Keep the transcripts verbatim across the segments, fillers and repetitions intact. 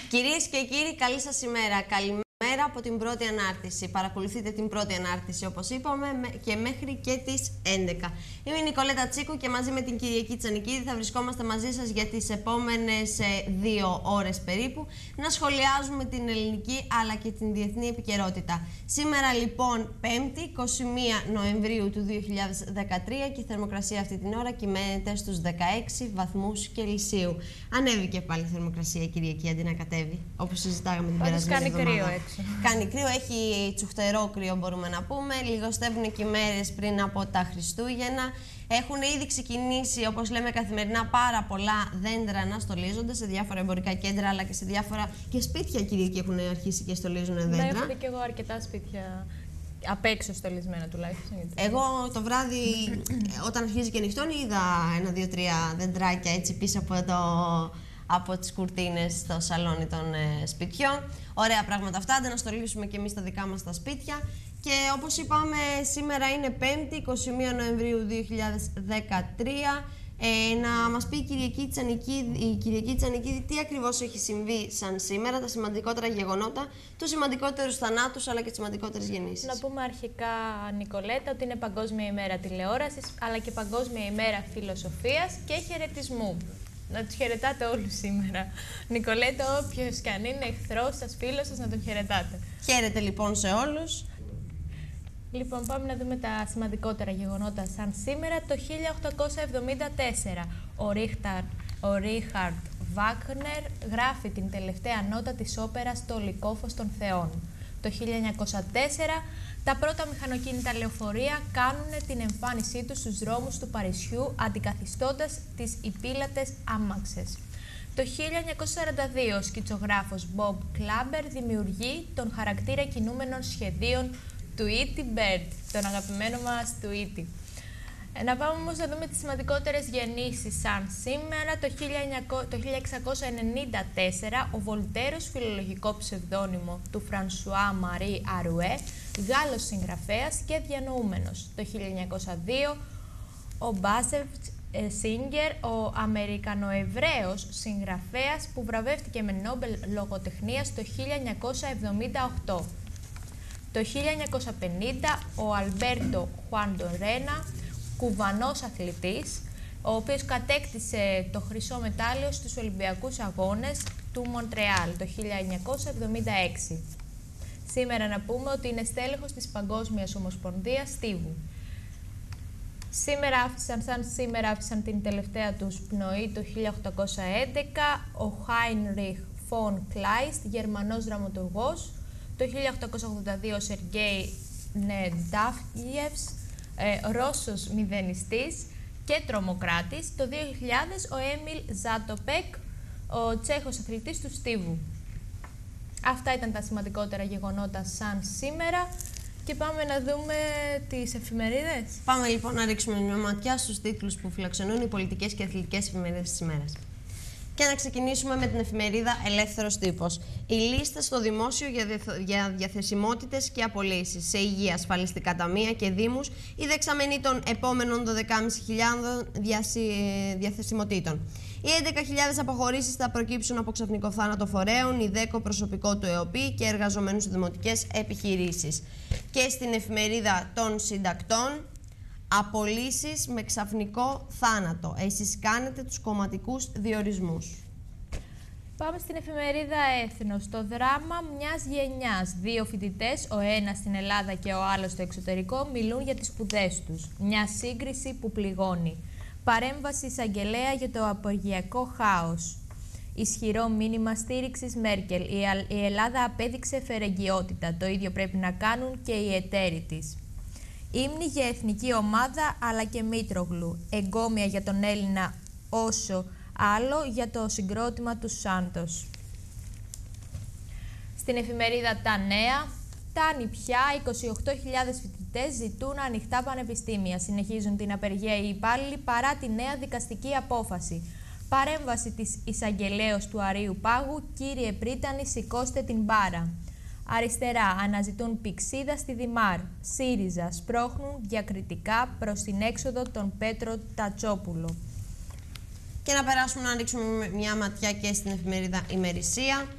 Κυρίες και κύριοι, καλή σας ημέρα. Καλημέρα από την πρώτη ανάρτηση. Παρακολουθείτε την πρώτη ανάρτηση, όπως είπαμε, και μέχρι και τις έντεκα. Είμαι η Νικολέτα Τσίκου και μαζί με την Κυριακή Τσανικίδη θα βρισκόμαστε μαζί σας για τις επόμενες δύο ώρες περίπου να σχολιάζουμε την ελληνική αλλά και την διεθνή επικαιρότητα. Σήμερα λοιπόν Πέμπτη, εικοστή πρώτη Νοεμβρίου του δύο χιλιάδες δεκατρία και η θερμοκρασία αυτή την ώρα κυμαίνεται στους δεκαέξι βαθμούς Κελσίου. Ανέβηκε πάλι η θερμοκρασία Κυριακή αντί να κατέβει, όπως συζητάγαμε την περασμένη εβδομάδα. Κάνει κρύο έξω. Κάνει κρύο, έχει τσουχτερό κρύο μπορούμε να πούμε. Λιγοστεύουν και οι μέρες πριν από τα Χριστούγεννα. Έχουν ήδη ξεκινήσει, όπως λέμε καθημερινά, πάρα πολλά δέντρα να στολίζονται σε διάφορα εμπορικά κέντρα αλλά και σε διάφορα και σπίτια Κυριακή έχουν αρχίσει και στολίζουν δέντρα. Ναι, έχω δει και εγώ αρκετά σπίτια απ' έξω στολισμένα τουλάχιστον. Εγώ το βράδυ, όταν αρχίζει και νυχτώνει, είδα ένα-δύο-τρία δεντράκια έτσι πίσω από το. από τις κουρτίνες στο σαλόνι των ε, σπιτιών. Ωραία πράγματα αυτά, να στολίσουμε και εμείς τα δικά μας τα σπίτια. Και όπως είπαμε, σήμερα είναι Πέμπτη, εικοστή πρώτη Νοεμβρίου δύο χιλιάδες δεκατρία. Ε, να μας πει η Κυριακή Τσανικίδη, η Κυριακή Τσανικίδη τι ακριβώς έχει συμβεί σαν σήμερα, τα σημαντικότερα γεγονότα, τους σημαντικότερους θανάτους αλλά και τις σημαντικότερες γεννήσεις. Να πούμε αρχικά, Νικολέτα, ότι είναι Παγκόσμια ημέρα τηλεόρασης αλλά και Παγκόσμια ημέρα φιλοσοφίας και χαιρετισμού. Να τους χαιρετάτε όλους σήμερα. Νικολέτα, όποιος και αν είναι εχθρός σας, φίλος σας, να τον χαιρετάτε. Χαίρετε λοιπόν σε όλους. Λοιπόν, πάμε να δούμε τα σημαντικότερα γεγονότα σαν σήμερα. Το χίλια οκτακόσια εβδομήντα τέσσερα, ο Ρίχταρ, ο Ρίχαρντ Βάγνερ γράφει την τελευταία νότα της όπερας «Το Λυκόφως των Θεών». Το χίλια εννιακόσια τέσσερα, τα πρώτα μηχανοκίνητα λεωφορεία κάνουν την εμφάνισή τους στους δρόμους του Παρισιού, αντικαθιστώντας τις υπήλατες άμαξες. Το χίλια εννιακόσια σαράντα δύο, ο σκητσογράφος Bob Κλάμπερ δημιουργεί τον χαρακτήρα κινούμενων σχεδίων του Tweety Bird, τον αγαπημένο μας Tweety. Να πάμε όμως να δούμε τις σημαντικότερες γεννήσεις σαν σήμερα. Το χίλια εξακόσια ενενήντα τέσσερα, ο Βολτέρος, φιλολογικό ψευδόνυμο του Φρανσουά Μαρί Αρουέ, Γάλλος συγγραφέας και διανοούμενος. Το χίλια εννιακόσια δύο, ο Μπάσεβτ Σίγκερ, ο Αμερικανοεβραίος συγγραφέας που βραβεύτηκε με Νόμπελ λογοτεχνίας το χίλια εννιακόσια εβδομήντα οκτώ. Το χίλια εννιακόσια πενήντα, ο Αλμπέρτο Χουαντορένα, κουβανός αθλητής, ο οποίος κατέκτησε το χρυσό μετάλλιο στους Ολυμπιακούς Αγώνες του Μοντρεάλ το χίλια εννιακόσια εβδομήντα έξι. Σήμερα να πούμε ότι είναι στέλεχος της Παγκόσμιας Ομοσπονδίας Στίβου. Σήμερα άφησαν, σαν σήμερα άφησαν την τελευταία τους πνοή το χίλια οκτακόσια έντεκα, ο Χάινριχ Φον Κλάιστ, Γερμανός δραματουργός. Το χίλια οκτακόσια ογδόντα δύο, ο Σεργέι Νεντάφιεφς, ε, Ρώσος μηδενιστής και τρομοκράτης. Το δύο χιλιάδες, ο Έμιλ Ζάτοπεκ, ο Τσέχος αθλητής του Στίβου. Αυτά ήταν τα σημαντικότερα γεγονότα σαν σήμερα. Και πάμε να δούμε τις εφημερίδες. Πάμε λοιπόν να ρίξουμε μια ματιά στους τίτλους που φιλοξενούν οι πολιτικές και αθλητικές εφημερίδες της ημέρας. Και να ξεκινήσουμε με την εφημερίδα Ελεύθερος Τύπος. Οι λίστες στο δημόσιο για διαθεσιμότητες και απολύσεις σε υγεία, ασφαλιστικά ταμεία και δήμους, η δεξαμενή των επόμενων δώδεκα χιλιάδες πεντακόσιων διαθεσιμοτήτων. Οι έντεκα χιλιάδες αποχωρήσεις θα προκύψουν από ξαφνικό θάνατο φορέων, ιδέκο προσωπικό του ΕΟΠΗ και εργαζομένους σε δημοτικές επιχειρήσεις. Και στην εφημερίδα των συντακτών, απολύσεις με ξαφνικό θάνατο. Εσείς κάνετε τους κομματικούς διορισμούς. Πάμε στην εφημερίδα Έθνος. Το δράμα μιας γενιάς. Δύο φοιτητές, ο ένας στην Ελλάδα και ο άλλος στο εξωτερικό, μιλούν για τις σπουδές τους. Μια σύγκριση που πληγώνει. Παρέμβαση εισαγγελέα για το απεργιακό χάος. Ισχυρό μήνυμα στήριξης Μέρκελ. Η Ελλάδα απέδειξε φερεγγιότητα. Το ίδιο πρέπει να κάνουν και οι εταίροι της. Ύμνη για εθνική ομάδα αλλά και Μήτρογλου. Εγκόμια για τον Έλληνα όσο άλλο για το συγκρότημα του Σάντος. Στην εφημερίδα Τα Νέα, φτάνει πια, είκοσι οκτώ χιλιάδες φοιτητές ζητούν ανοιχτά πανεπιστήμια. Συνεχίζουν την απεργία οι υπάλληλοι παρά τη νέα δικαστική απόφαση. Παρέμβαση της εισαγγελέως του Αρείου Πάγου, κύριε Πρίτανη, σηκώστε την μπάρα. Αριστερά, αναζητούν πηξίδα στη Δημάρ. ΣΥΡΙΖΑ, σπρώχνουν διακριτικά προς την έξοδο τον Πέτρο Τατσόπουλο. Και να περάσουμε να ρίξουμε μια ματιά και στην εφημερίδα Ημερησία.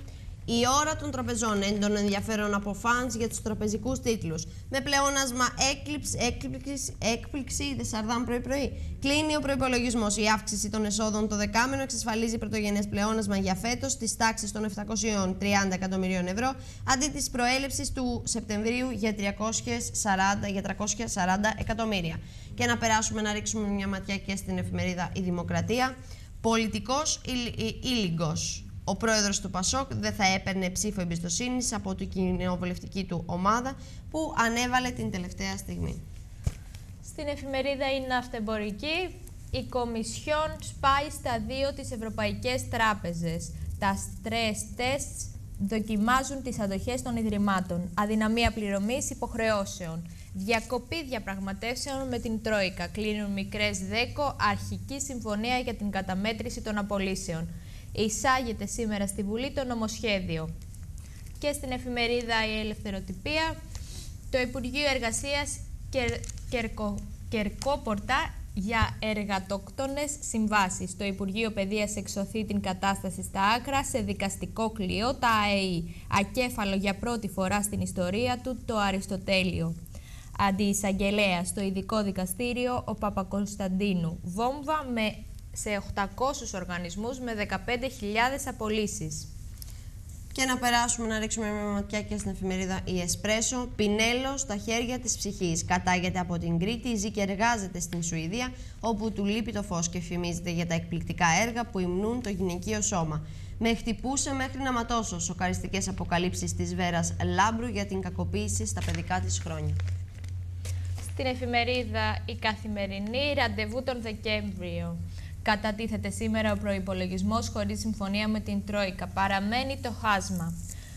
Η ώρα των τραπεζών, έντονο ενδιαφέρον από φανς για τους τραπεζικούς τίτλους. Με πλεόνασμα έκλειψη, έκπληξη, έκπληξη δεσσαρδάμ πρωί-πρωί. Κλείνει ο προϋπολογισμός. Η αύξηση των εσόδων το δεκάμενο εξασφαλίζει πρωτογενές πλεόνασμα για φέτος της τάξης των επτακόσια τριάντα εκατομμυρίων ευρώ, αντί της προέλευσης του Σεπτεμβρίου για, τριακόσια σαράντα, για τριακόσια σαράντα εκατομμύρια. Και να περάσουμε να ρίξουμε μια ματιά και στην εφημερίδα Η Δημοκρατία. Πολιτικός ήλιγκος. Ο πρόεδρος του Πασόκ δεν θα έπαιρνε ψήφο εμπιστοσύνης από την κοινοβουλευτική του ομάδα που ανέβαλε την τελευταία στιγμή. Στην εφημερίδα Η Ναυτεμπορική, η Κομισιόν σπάει στα δύο τις ευρωπαϊκές τράπεζες. Τα stress tests δοκιμάζουν τις αντοχές των ιδρυμάτων. Αδυναμία πληρωμής υποχρεώσεων. Διακοπή διαπραγματεύσεων με την Τρόικα. Κλείνουν μικρές δέκο, αρχική συμφωνία για την καταμέτρηση των απολύσεων. Εισάγεται σήμερα στη Βουλή το νομοσχέδιο. Και στην εφημερίδα Η Ελευθεροτυπία, το Υπουργείο Εργασίας Κερ, Κερκο, Κερκόπορτα για εργατοκτόνες συμβάσεις. Το Υπουργείο Παιδείας εξωθεί την κατάσταση στα άκρα σε δικαστικό κλειό τα ΑΕΗ. Ακέφαλο για πρώτη φορά στην ιστορία του το Αριστοτέλειο. Αντιεισαγγελέα στο ειδικό δικαστήριο ο Παπακωνσταντίνου. Βόμβα με, σε οκτακόσιους οργανισμούς με δεκαπέντε χιλιάδες απολύσεις. Και να περάσουμε να ρίξουμε μια ματιά και στην εφημερίδα Η Εσπρέσο. Πινέλο στα χέρια της ψυχής. Κατάγεται από την Κρήτη, ζει και εργάζεται στην Σουηδία, όπου του λείπει το φως και φημίζεται για τα εκπληκτικά έργα που υμνούν το γυναικείο σώμα. Με χτυπούσε μέχρι να ματώσω. Σοκαριστικές αποκαλύψεις της Βέρας Λάμπρου για την κακοποίηση στα παιδικά της χρόνια. Στην εφημερίδα Η Καθημερινή, ραντεβού τον Δεκέμβριο. Κατατίθεται σήμερα ο προϋπολογισμός χωρίς συμφωνία με την Τρόικα. Παραμένει το χάσμα.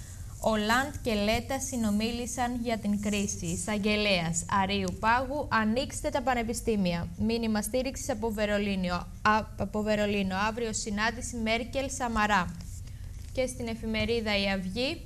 Ο Λαντ και Λέτα συνομίλησαν για την κρίση. Εισαγγελέας Αρείου Πάγου, ανοίξτε τα πανεπιστήμια. Μήνυμα στήριξης από Βερολίνο. από Βερολίνο. Αύριο συνάντηση Μέρκελ-Σαμαρά. Και στην εφημερίδα Η Αυγή,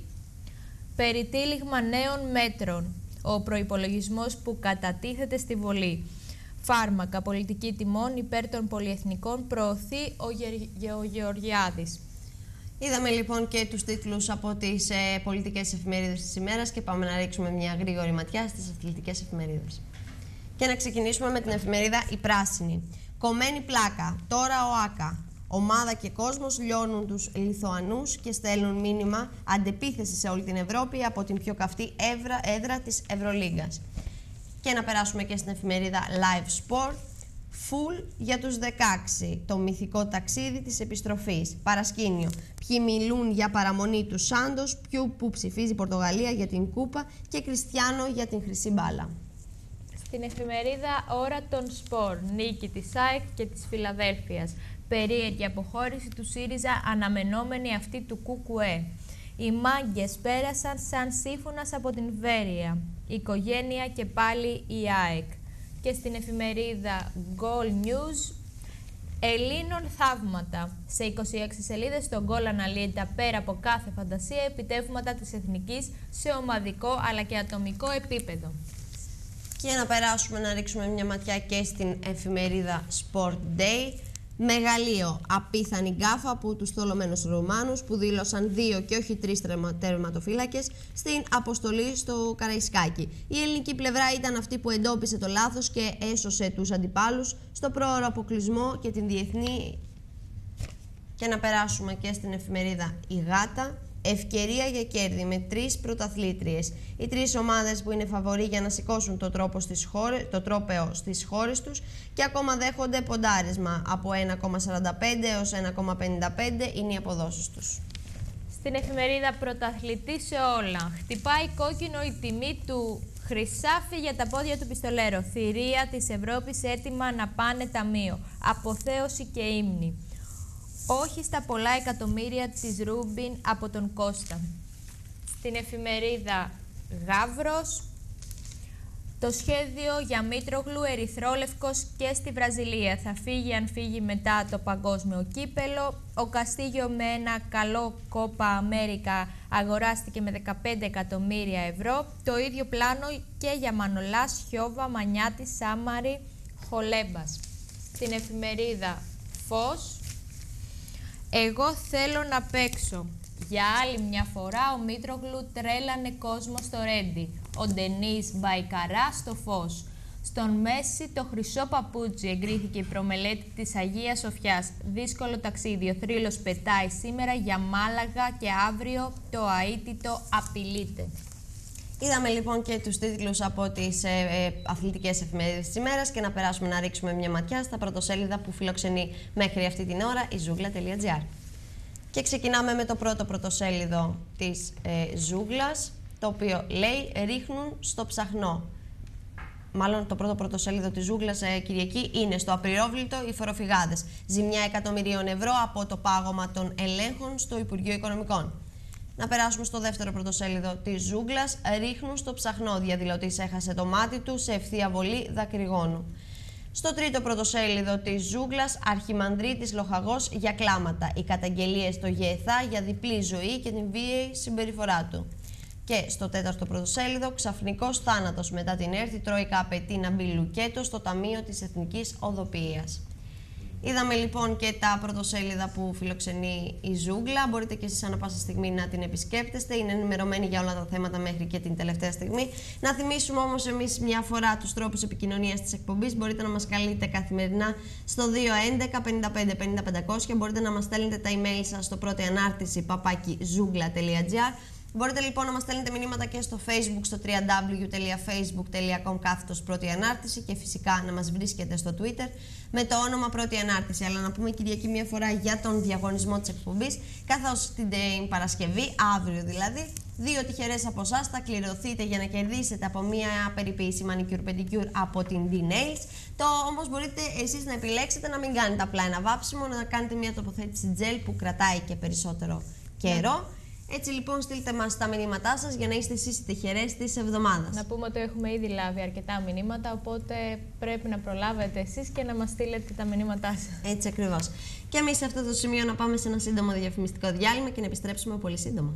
περιτύλιγμα νέων μέτρων. Ο προϋπολογισμός που κατατίθεται στη Βολή. Φάρμακα, πολιτική τιμών υπέρ των πολυεθνικών προωθεί ο, Γε... ο Γεωργιάδης. Είδαμε λοιπόν και τους τίτλους από τις ε, πολιτικές εφημερίδες της ημέρας και πάμε να ρίξουμε μια γρήγορη ματιά στις αθλητικές εφημερίδες. Και να ξεκινήσουμε με την εφημερίδα Η Πράσινη. Κομμένη πλάκα, τώρα ο Άκα. Ομάδα και κόσμος λιώνουν τους Λιθουανούς και στέλνουν μήνυμα αντεπίθεση σε όλη την Ευρώπη από την πιο καυτή έδρα, έδρα της Ευρωλίγκας. Και να περάσουμε και στην εφημερίδα Live Sport. Full για τους δεκαέξι, το μυθικό ταξίδι της επιστροφής. Παρασκήνιο. Ποιοι μιλούν για παραμονή του Σάντος, ποιου που ψηφίζει η Πορτογαλία για την Κούπα και Κριστιάνο για την χρυσή μπάλα. Στην εφημερίδα Ώρα των Σπορ, νίκη της ΑΕΚ και της Φιλαδέλφειας. Περίεργη αποχώρηση του ΣΥΡΙΖΑ, αναμενόμενη αυτή του ΚΚΕ. Οι μάγκες πέρασαν σαν σύμφωνας από την Βέρεια. Οικογένεια και πάλι η ΑΕΚ. Και στην εφημερίδα Goal News, Ελλήνων θαύματα. Σε είκοσι έξι σελίδες το γκολ αναλύεται πέρα από κάθε φαντασία επιτεύγματα της εθνικής σε ομαδικό αλλά και ατομικό επίπεδο. Και να περάσουμε να ρίξουμε μια ματιά και στην εφημερίδα Sport Day. Μεγαλείο, απίθανη γκάφα από τους θολωμένους Ρουμάνους που δήλωσαν δύο και όχι τρεις τερματοφύλακες στην αποστολή στο Καραϊσκάκι. Η ελληνική πλευρά ήταν αυτή που εντόπισε το λάθος και έσωσε τους αντιπάλους στο πρόωρο αποκλεισμό και την διεθνή. Και να περάσουμε και στην εφημερίδα Η Γάτα. Ευκαιρία για κέρδη με τρεις πρωταθλήτριες. Οι τρεις ομάδες που είναι φαβοροί για να σηκώσουν το, τρόπο στις χώρες, το τρόπαιο στις χώρες τους και ακόμα δέχονται ποντάρισμα από ένα κόμμα σαράντα πέντε έως ένα κόμμα πενήντα πέντε είναι οι αποδόσεις τους. Στην εφημερίδα Πρωταθλητή σε όλα. Χτυπάει κόκκινο η τιμή του Χρυσάφι για τα πόδια του πιστολέρο. Θηρία της Ευρώπης έτοιμα να πάνε ταμείο. Αποθέωση και ύμνη. Όχι στα πολλά εκατομμύρια της Ρούμπιν από τον Κώστα. Στην εφημερίδα Γαύρος, το σχέδιο για Μήτρογλου ερυθρόλευκος και στη Βραζιλία. Θα φύγει αν φύγει μετά το παγκόσμιο κύπελο. Ο Καστίγιο με ένα καλό Κόπα Αμέρικα αγοράστηκε με δεκαπέντε εκατομμύρια ευρώ. Το ίδιο πλάνο και για Μανολάς, Χιώβα, Μανιάτη, Σάμαρη, Χολέμπας. Στην εφημερίδα Φως, εγώ θέλω να παίξω. Για άλλη μια φορά, ο Μήτρογλου τρέλανε κόσμο στο Ρέντι. Ο Ντενίς Μπαϊκαρά στο φως. Στον Μέση το χρυσό παπούτσι, εγκρίθηκε η προμελέτη της Αγίας Σοφιάς. Δύσκολο ταξίδι, ο θρύλος πετάει σήμερα για Μάλαγα και αύριο το αίτητο απειλείται. Είδαμε λοιπόν και τους τίτλους από τις ε, ε, αθλητικές εφημερίδες της ημέρας και να περάσουμε να ρίξουμε μια ματιά στα πρωτοσέλιδα που φιλοξενεί μέχρι αυτή την ώρα η ζούγκλα τελεία τζι άρ. Και ξεκινάμε με το πρώτο πρωτοσέλιδο της ε, Ζούγκλας, το οποίο λέει «Ρίχνουν στο ψαχνό». Μάλλον το πρώτο πρωτοσέλιδο της Ζούγκλας ε, Κυριακή είναι στο απειρόβλητο οι φοροφυγάδες. Ζημιά εκατομμυρίων ευρώ από το πάγωμα των ελέγχων στο Υπουργείο Οικονομικών. Να περάσουμε στο δεύτερο πρωτοσέλιδο της Ζούγκλας. Ρίχνουν στο ψαχνό. Διαδηλωτής έχασε το μάτι του σε ευθεία βολή δακρυγόνου. Στο τρίτο πρωτοσέλιδο της Ζούγκλας, Αρχιμανδρίτης λοχαγός για κλάματα. Οι καταγγελίες στο ΓΕΘΑ για διπλή ζωή και την βίαιη συμπεριφορά του. Και στο τέταρτο πρωτοσέλιδο, ξαφνικός θάνατος μετά την έρθει, Τρόικα απαιτεί να μπει λουκέτο στο Ταμείο της Εθνικής Οδοποιίας. Είδαμε λοιπόν και τα πρωτοσέλιδα που φιλοξενεί η Ζούγκλα. Μπορείτε και εσείς ανά πάσα στιγμή να την επισκέπτεστε. Είναι ενημερωμένη για όλα τα θέματα μέχρι και την τελευταία στιγμή. Να θυμίσουμε όμως εμείς μια φορά τους τρόπους επικοινωνίας της εκπομπής. Μπορείτε να μας καλείτε καθημερινά στο δύο έντεκα πενήντα πέντε πενήντα πεντακόσια. Μπορείτε να μας στέλνετε τα email σας στο πρώτη ανάρτηση παπάκι ζούγκλα τελεία τζι άρ. Μπορείτε λοιπόν να μας στέλνετε μηνύματα και στο Facebook, στο double-u double-u double-u τελεία facebook τελεία com κάθετος πρώτη ανάρτηση και φυσικά να μας βρίσκετε στο Twitter με το όνομα πρώτη ανάρτηση. Αλλά να πούμε Κυριακή μια φορά για τον διαγωνισμό της εκπομπής, καθώς την Παρασκευή, αύριο δηλαδή, δύο τυχερές από εσάς θα κληρωθείτε για να κερδίσετε από μια περιποίηση manicure pedicure από την D-Nails. Το όμως μπορείτε εσείς να επιλέξετε να μην κάνετε απλά ένα βάψιμο, να κάνετε μια τοποθέτηση gel που κρατάει και περισσότερο καιρό. Έτσι λοιπόν στείλτε μας τα μηνύματά σας για να είστε εσείς οι τυχερές της εβδομάδας. Να πούμε ότι έχουμε ήδη λάβει αρκετά μηνύματα, οπότε πρέπει να προλάβετε εσείς και να μας στείλετε τα μηνύματά σας. Έτσι ακριβώς. Και εμείς σε αυτό το σημείο να πάμε σε ένα σύντομο διαφημιστικό διάλειμμα και να επιστρέψουμε πολύ σύντομα.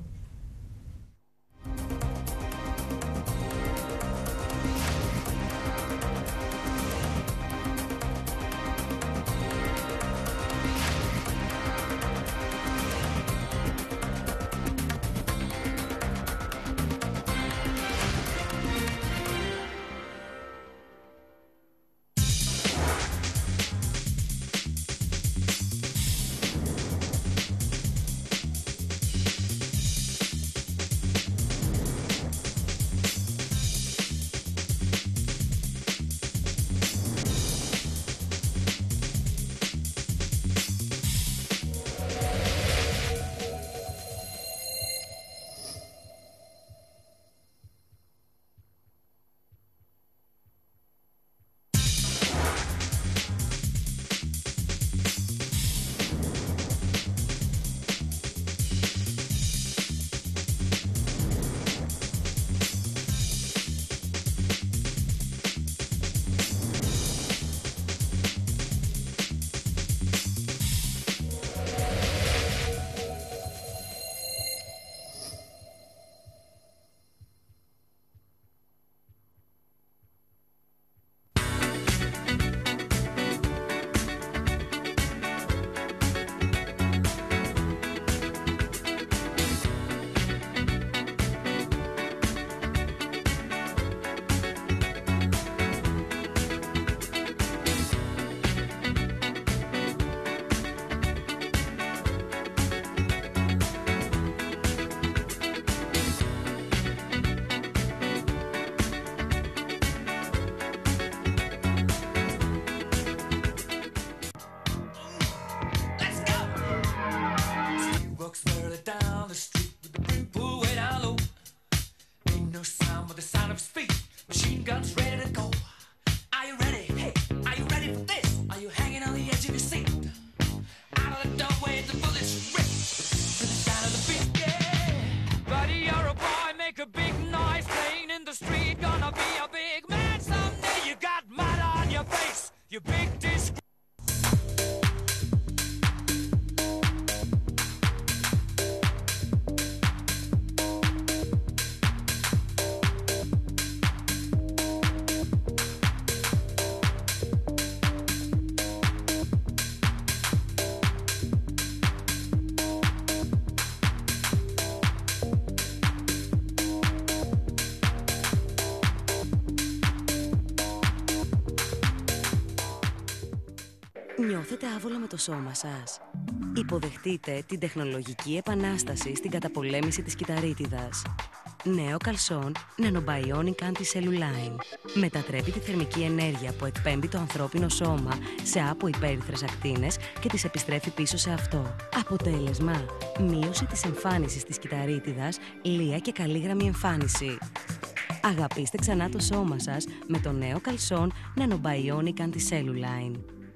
νιώθετε άβολα με το σώμα σας? Υποδεχτείτε την τεχνολογική επανάσταση στην καταπολέμηση της κυταρίτιδας. Νέο καλσόν Nanobionic Anti-Cellulline. Μετατρέπει τη θερμική ενέργεια που εκπέμπει το ανθρώπινο σώμα σε αποϊπέριθρες ακτίνες και τις επιστρέφει πίσω σε αυτό. Αποτέλεσμα: μείωση της εμφάνισης της κυταρίτιδας, λία και καλή εμφάνιση. Αγαπήστε ξανά το σώμα σας με το νέο καλσόν Nanobionic Anti-Cellulline.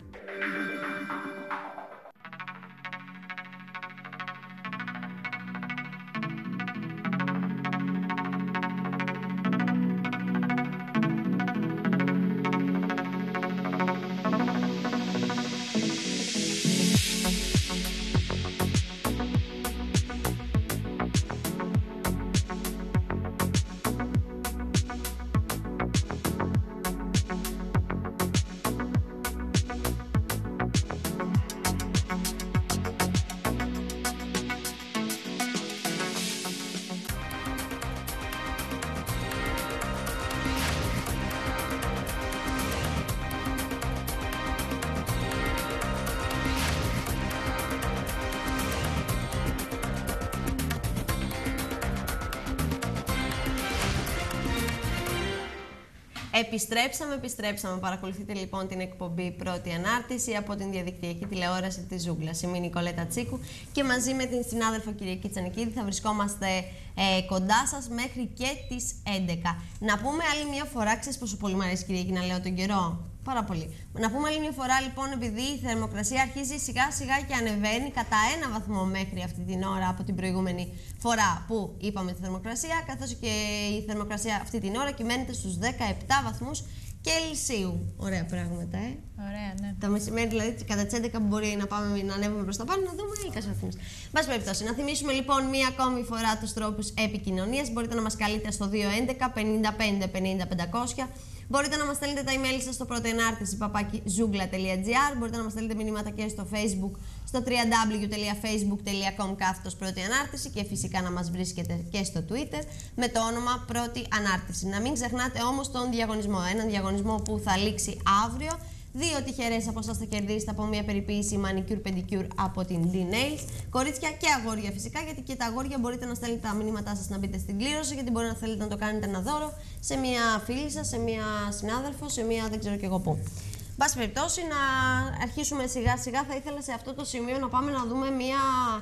Επιστρέψαμε, επιστρέψαμε. Παρακολουθείτε λοιπόν την εκπομπή Πρώτη Ανάρτηση από την διαδικτυακή τηλεόραση της Ζούγκλας. Είμαι η Νικολέτα Τσίκου και μαζί με την συνάδελφο Κυριακή Τσανικίδη θα βρισκόμαστε ε, κοντά σας μέχρι και τις έντεκα. Να πούμε άλλη μια φορά, ξέρεις πόσο πολύ μου αρέσει Κυριακή να λέω τον καιρό. Πάρα πολύ. Να πούμε άλλη μια φορά λοιπόν, επειδή η θερμοκρασία αρχίζει σιγά σιγά και ανεβαίνει κατά ένα βαθμό μέχρι αυτή την ώρα από την προηγούμενη φορά που είπαμε τη θερμοκρασία, καθώς και η θερμοκρασία αυτή την ώρα κυμαίνεται στους δεκαεπτά βαθμούς Κελσίου. Ωραία πράγματα, ε. Ωραία, ναι. Το μεσημέρι, δηλαδή, κατά τις έντεκα μπορεί να πάμε να ανέβουμε προς τα πάνω, να δούμε έλικας βαθμούς. Μπας περιπτώσει, να θυμίσουμε λοιπόν μία ακόμη φορά τους τρόπους επικοινωνίας. Μπορείτε να μας καλείτε στο δύο έντεκα πενήντα πέντε πενήντα πεντακόσια. Μπορείτε να μας στέλνετε τα email σας στο πρωτοενάρτηση παπάκι ζούγκλα τελεία τζι άρ. Μπορείτε να μας στέλνετε μηνύματα και στο Facebook, στο double-u double-u double-u τελεία facebook τελεία com κάθετος Πρώτη Ανάρτηση και φυσικά να μας βρίσκετε και στο Twitter με το όνομα Πρώτη Ανάρτηση. Να μην ξεχνάτε όμως τον διαγωνισμό. Έναν διαγωνισμό που θα λήξει αύριο. Δύο τυχερές από εσάς θα κερδίσετε από μια περιποίηση manicure pedicure από την D-Nails. Κορίτσια και αγόρια φυσικά, γιατί και τα αγόρια μπορείτε να στέλνετε τα μηνύματά σας να μπείτε στην κλήρωση, γιατί μπορεί να θέλετε να το κάνετε ένα δώρο σε μια φίλη σας, σε μια συνάδελφο, σε μια δεν ξέρω και εγώ πού. Μπας περιπτώσει, να αρχίσουμε σιγά σιγά. Θα ήθελα σε αυτό το σημείο να πάμε να δούμε μια,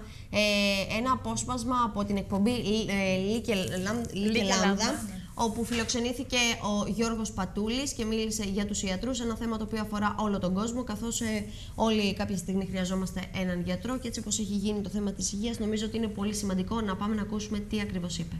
ε, ένα απόσπασμα από την εκπομπή ε, Λίκε Λάμδα, όπου φιλοξενήθηκε ο Γιώργος Πατούλης και μίλησε για τους ιατρούς, ένα θέμα το οποίο αφορά όλο τον κόσμο, καθώς ε, όλοι κάποια στιγμή χρειαζόμαστε έναν γιατρό και έτσι όπως έχει γίνει το θέμα της υγείας, νομίζω ότι είναι πολύ σημαντικό να πάμε να ακούσουμε τι ακριβώς είπε.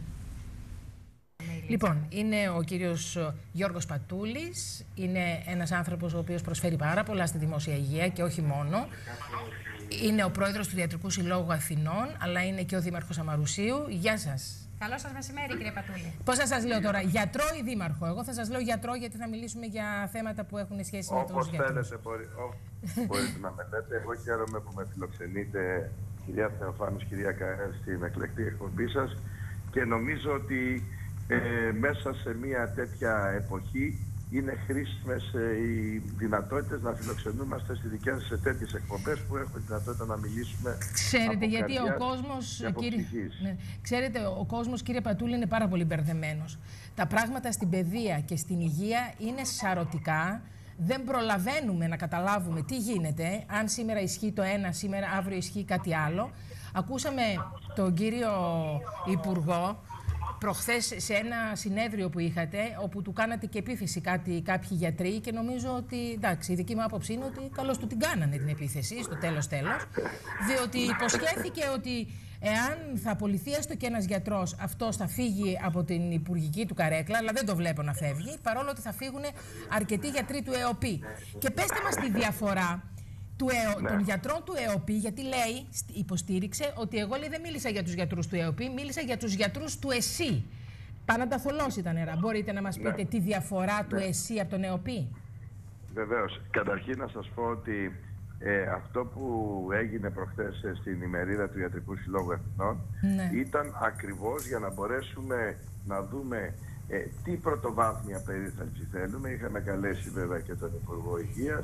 Λοιπόν, είναι ο κύριος Γιώργος Πατούλης, είναι ένας άνθρωπος ο οποίος προσφέρει πάρα πολλά στη δημόσια υγεία και όχι μόνο. Είναι ο πρόεδρος του Ιατρικού Συλλόγου Αθηνών, αλλά είναι και ο δήμαρχος Αμαρουσίου. Γεια σας. Καλό σας μεσημέρι, κύριε Πατούλη. Πώς θα σας λέω τώρα, γιατρό ή δήμαρχο? Εγώ θα σας λέω γιατρό, γιατί θα μιλήσουμε για θέματα που έχουν σχέση με τους γιατρούς. Όπως θέλετε, μπορεί, μπορείτε να με λέτε. Εγώ χαίρομαι που με φιλοξενείτε, κυρία Θεοφάνους, κυρία Καέρ, στην εκλεκτή εκπομπή σας και νομίζω ότι ε, μέσα σε μια τέτοια εποχή είναι χρήσιμες ε, οι δυνατότητες να φιλοξενούμαστε στις δικές σας τέτοιες εκπομπές που έχουμε δυνατότητα να μιλήσουμε. Ξέρετε, γιατί ο κόσμος, κύριε, ναι, ξέρετε, ο κόσμος, κύριε Πατούλη, είναι πάρα πολύ μπερδεμένος. Τα πράγματα στην παιδεία και στην υγεία είναι σαρωτικά. Δεν προλαβαίνουμε να καταλάβουμε τι γίνεται. Αν σήμερα ισχύει το ένα, σήμερα αύριο ισχύει κάτι άλλο. Ακούσαμε τον κύριο Υπουργό προχθές σε ένα συνέδριο που είχατε, όπου του κάνατε και επίθεση κάτι, κάποιοι γιατροί και νομίζω ότι, εντάξει, η δική μου άποψη είναι ότι καλώς του την κάνανε την επίθεση, στο τέλος τέλος, διότι υποσχέθηκε ότι εάν θα απολυθεί έστω και ένας γιατρός, αυτός θα φύγει από την υπουργική του καρέκλα, αλλά δεν το βλέπω να φεύγει, παρόλο ότι θα φύγουν αρκετοί γιατροί του ΕΟΠΗ. Και πέστε μας τη διαφορά του ΕΟ, ναι. των γιατρών του ΕΟΠΗ, γιατί λέει, υποστήριξε ότι εγώ, λέει, δεν μίλησα για τους γιατρούς του ΕΟΠΗ, μίλησα για τους γιατρούς του ΕΣΥ. Πάνω τα θολώσει τα νερά. Μπορείτε να μας πείτε ναι. τη διαφορά ναι. του ΕΣΥ από τον ΕΟΠΗ? Βεβαίως. Καταρχήν να σας πω ότι ε, αυτό που έγινε προχθές στην ημερίδα του Ιατρικού Συλλόγου Αθηνών ναι. ήταν ακριβώς για να μπορέσουμε να δούμε ε, τι πρωτοβάθμια περίθαλψη θέλουμε. Είχαμε καλέσει βέβαια και τον Υπουργό Υγείας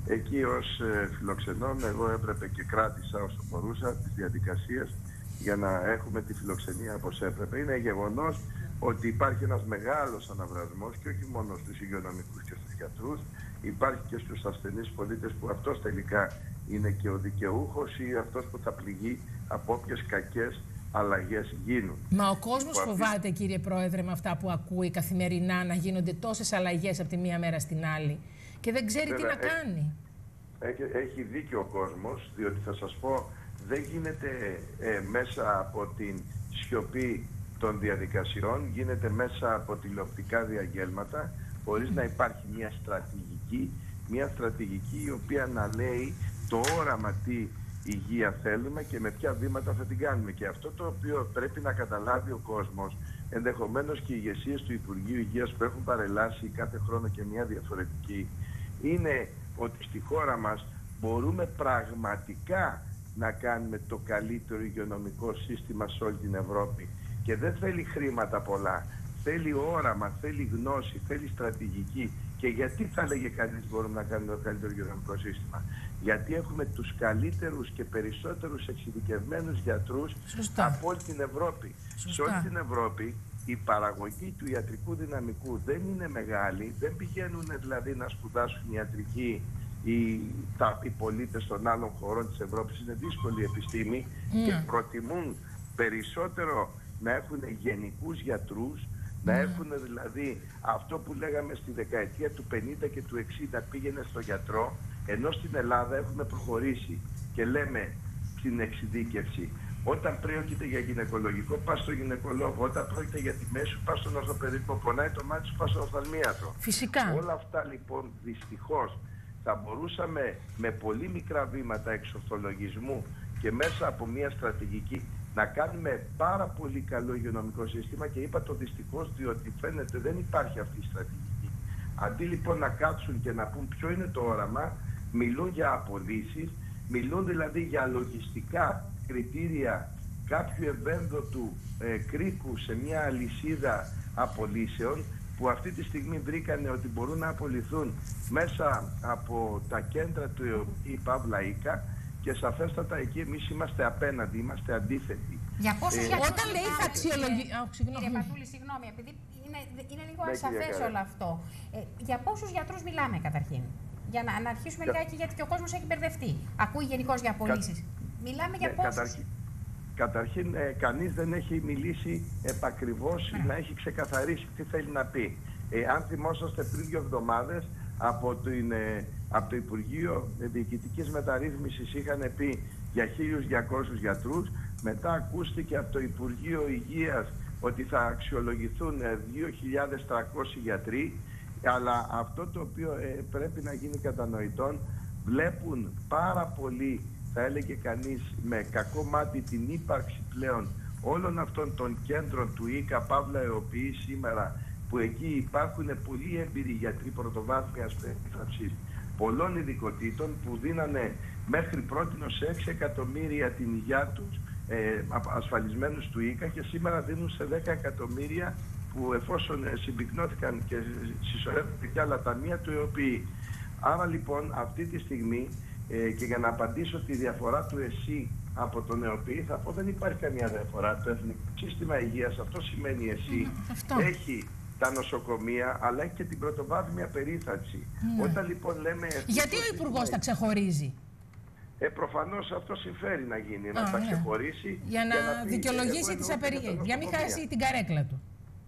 Εκεί ως ε, φιλοξενών εγώ έπρεπε και κράτησα όσο μπορούσα τις διαδικασίες για να έχουμε τη φιλοξενία όπως έπρεπε. Είναι γεγονός ότι υπάρχει ένας μεγάλος αναβρασμός και όχι μόνο στους υγειονομικούς και στους γιατρούς, υπάρχει και στους ασθενείς πολίτες που αυτός τελικά είναι και ο δικαιούχος ή αυτός που θα πληγεί από όποιες κακές αλλαγές γίνουν. Μα ο κόσμος φοβάται, κύριε Πρόεδρε, με αυτά που ακούει καθημερινά να γίνονται τόσες αλλαγές από τη μία μέρα στην άλλη και δεν ξέρει Βέβαια, τι να έχει, κάνει. Έχει, έχει δίκιο ο κόσμος, διότι θα σας πω, δεν γίνεται ε, μέσα από την σιωπή των διαδικασιών, γίνεται μέσα από τηλεοπτικά διαγγέλματα, χωρίς mm. να υπάρχει μια στρατηγική, μια στρατηγική η οποία να λέει το όραμα τι υγεία θέλουμε και με ποια βήματα θα την κάνουμε. Και αυτό το οποίο πρέπει να καταλάβει ο κόσμος, ενδεχομένως και οι ηγεσίες του Υπουργείου Υγείας που έχουν παρελάσει κάθε χρόνο και μια διαφορετική, είναι ότι στη χώρα μας μπορούμε πραγματικά να κάνουμε το καλύτερο υγειονομικό σύστημα σε όλη την Ευρώπη. Και δεν θέλει χρήματα πολλά, θέλει όραμα, θέλει γνώση, θέλει στρατηγική. Και γιατί θα έλεγε κανείς μπορούμε να κάνουμε το καλύτερο υγειονομικό σύστημα? Γιατί έχουμε τους καλύτερους και περισσότερους εξειδικευμένους γιατρούς Σωστά. από όλη την Ευρώπη. Σωστά. Σε όλη την Ευρώπη η παραγωγή του ιατρικού δυναμικού δεν είναι μεγάλη, δεν πηγαίνουν δηλαδή να σπουδάσουν ιατρική οι, τα, οι πολίτες των άλλων χωρών της Ευρώπης, είναι δύσκολη επιστήμη mm. και προτιμούν περισσότερο να έχουν γενικούς γιατρούς, να έχουν δηλαδή αυτό που λέγαμε στη δεκαετία του πενήντα και του εξήντα, πήγαινε στο γιατρό, ενώ στην Ελλάδα έχουμε προχωρήσει και λέμε στην εξειδίκευση. Όταν πρόκειται για γυναικολογικό, πας στο γυναικολόγο. Όταν πρόκειται για τη μέση σου, πας στον ορθοπαιδικό. Πονάει το μάτι σου, πας στον οφθαλμίατρο. Φυσικά. Όλα αυτά λοιπόν δυστυχώς θα μπορούσαμε με πολύ μικρά βήματα εξορθολογισμού και μέσα από μια στρατηγική να κάνουμε πάρα πολύ καλό υγειονομικό σύστημα, και είπα το δυστυχώς διότι φαίνεται δεν υπάρχει αυτή η στρατηγική. Αντί λοιπόν να κάτσουν και να πούν ποιο είναι το όραμα, μιλούν για απολύσεις, μιλούν δηλαδή για λογιστικά κριτήρια κάποιου ευένδοτου ε, κρίκου σε μια αλυσίδα απολύσεων, που αυτή τη στιγμή βρήκανε ότι μπορούν να απολυθούν μέσα από τα κέντρα του ΕΟΠΗ Παύλα Ίκα, και σαφέστατα εκεί εμείς είμαστε απέναντι, είμαστε αντίθετοι. Για πόσους ε, γιατρούς όταν λέει θα αξιολογεί... Κύριε Πατούλη, συγγνώμη, επειδή είναι, είναι λίγο ναι, ασαφές όλο αυτό. Ε, για πόσους γιατρούς μιλάμε καταρχήν? Για να, να αρχίσουμε για... λιγάκι, γιατί και ο κόσμος έχει μπερδευτεί. Ακούει γενικώς για απολύσεις. Κα... Μιλάμε για ναι, πόσους? Καταρχήν, καταρχήν ε, κανείς δεν έχει μιλήσει επακριβώς ναι. να έχει ξεκαθαρίσει τι θέλει να πει. Ε, αν θυμόσαστε, πριν δύο εβδομάδες από, την, ε, από το Υπουργείο Διοικητικής Μεταρρύθμισης είχαν πει για χίλιους διακόσιους γιατρούς, μετά ακούστηκε από το Υπουργείο Υγείας ότι θα αξιολογηθούν δύο χιλιάδες τριακόσιοι γιατροί, αλλά αυτό το οποίο ε, πρέπει να γίνει κατανοητόν, βλέπουν πάρα πολύ, θα έλεγε κανείς με κακό μάτι, την ύπαρξη πλέον όλων αυτών των κέντρων του ΙΚΑ Παύλα ΕΟΠΗ σήμερα, που εκεί υπάρχουν πολύ έμπειροι γιατροί πρωτοβάθμιας περίθαλψης πολλών ειδικοτήτων, που δίνανε μέχρι πρότινος σε έξι εκατομμύρια την υγειά τους ε, ασφαλισμένους του ΙΚΑ, και σήμερα δίνουν σε δέκα εκατομμύρια που εφόσον συμπυκνώθηκαν και συσσωρεύονται και άλλα ταμεία του ΕΟΠΗ. Άρα λοιπόν αυτή τη στιγμή, ε, και για να απαντήσω τη διαφορά του ΕΣΥ από τον ΕΟΠΗ, θα πω δεν υπάρχει καμία διαφορά. Το Εθνικό Σύστημα Υγείας, αυτό σημαίνει ΕΣΥ, mm, έχει τα νοσοκομεία, αλλά έχει και την πρωτοβάθμια περίθαλψη. Mm. Όταν λοιπόν λέμε... Γιατί ο Υπουργός τα ξεχωρίζει? Ε, προφανώς αυτό συμφέρει να γίνει, Α, να τα ναι. ξεχωρίσει. Για να, να δικαιολογήσει τις απεργίες, για να μην χάσει την καρέκλα του.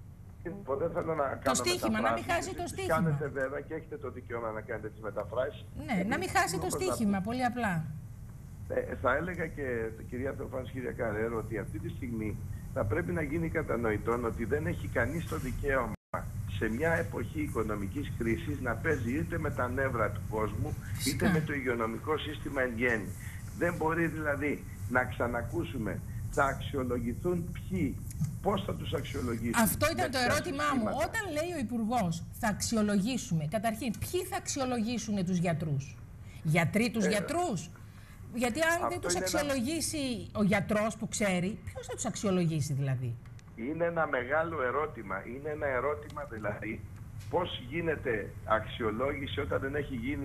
Δεν θέλω να το στοίχημα, να μην χάσει το στοίχημα. Κάνετε βέβαια και έχετε το δικαίωμα να κάνετε τις μεταφράσεις. Ναι, να μην χάσει το στοίχημα, πολύ απλά. Ε, θα έλεγα και, κυρία Θεοφάνους, κυρία Καρέρο, ότι αυτή τη στιγμή θα πρέπει να γίνει κατανοητόν ότι δεν έχει κανείς το δικαίωμα σε μια εποχή οικονομικής κρίσης να παίζει είτε με τα νεύρα του κόσμου, είτε με το υγειονομικό σύστημα εν γέννη. Δεν μπορεί δηλαδή να ξανακούσουμε θα αξιολογηθούν ποιοι, πώς θα τους αξιολογήσουμε. Αυτό ήταν το ερώτημά μου. Όταν λέει ο Υπουργός θα αξιολογήσουμε, καταρχήν ποιοι θα αξιολογήσουν τους γιατρούς? Γιατροί τους ε, γιατρούς? Γιατί αν δεν τους αξιολογήσει ένα... ο γιατρός που ξέρει, ποιος θα τους αξιολογήσει δηλαδή? Είναι ένα μεγάλο ερώτημα. Είναι ένα ερώτημα δηλαδή πώς γίνεται αξιολόγηση όταν δεν έχει γίνει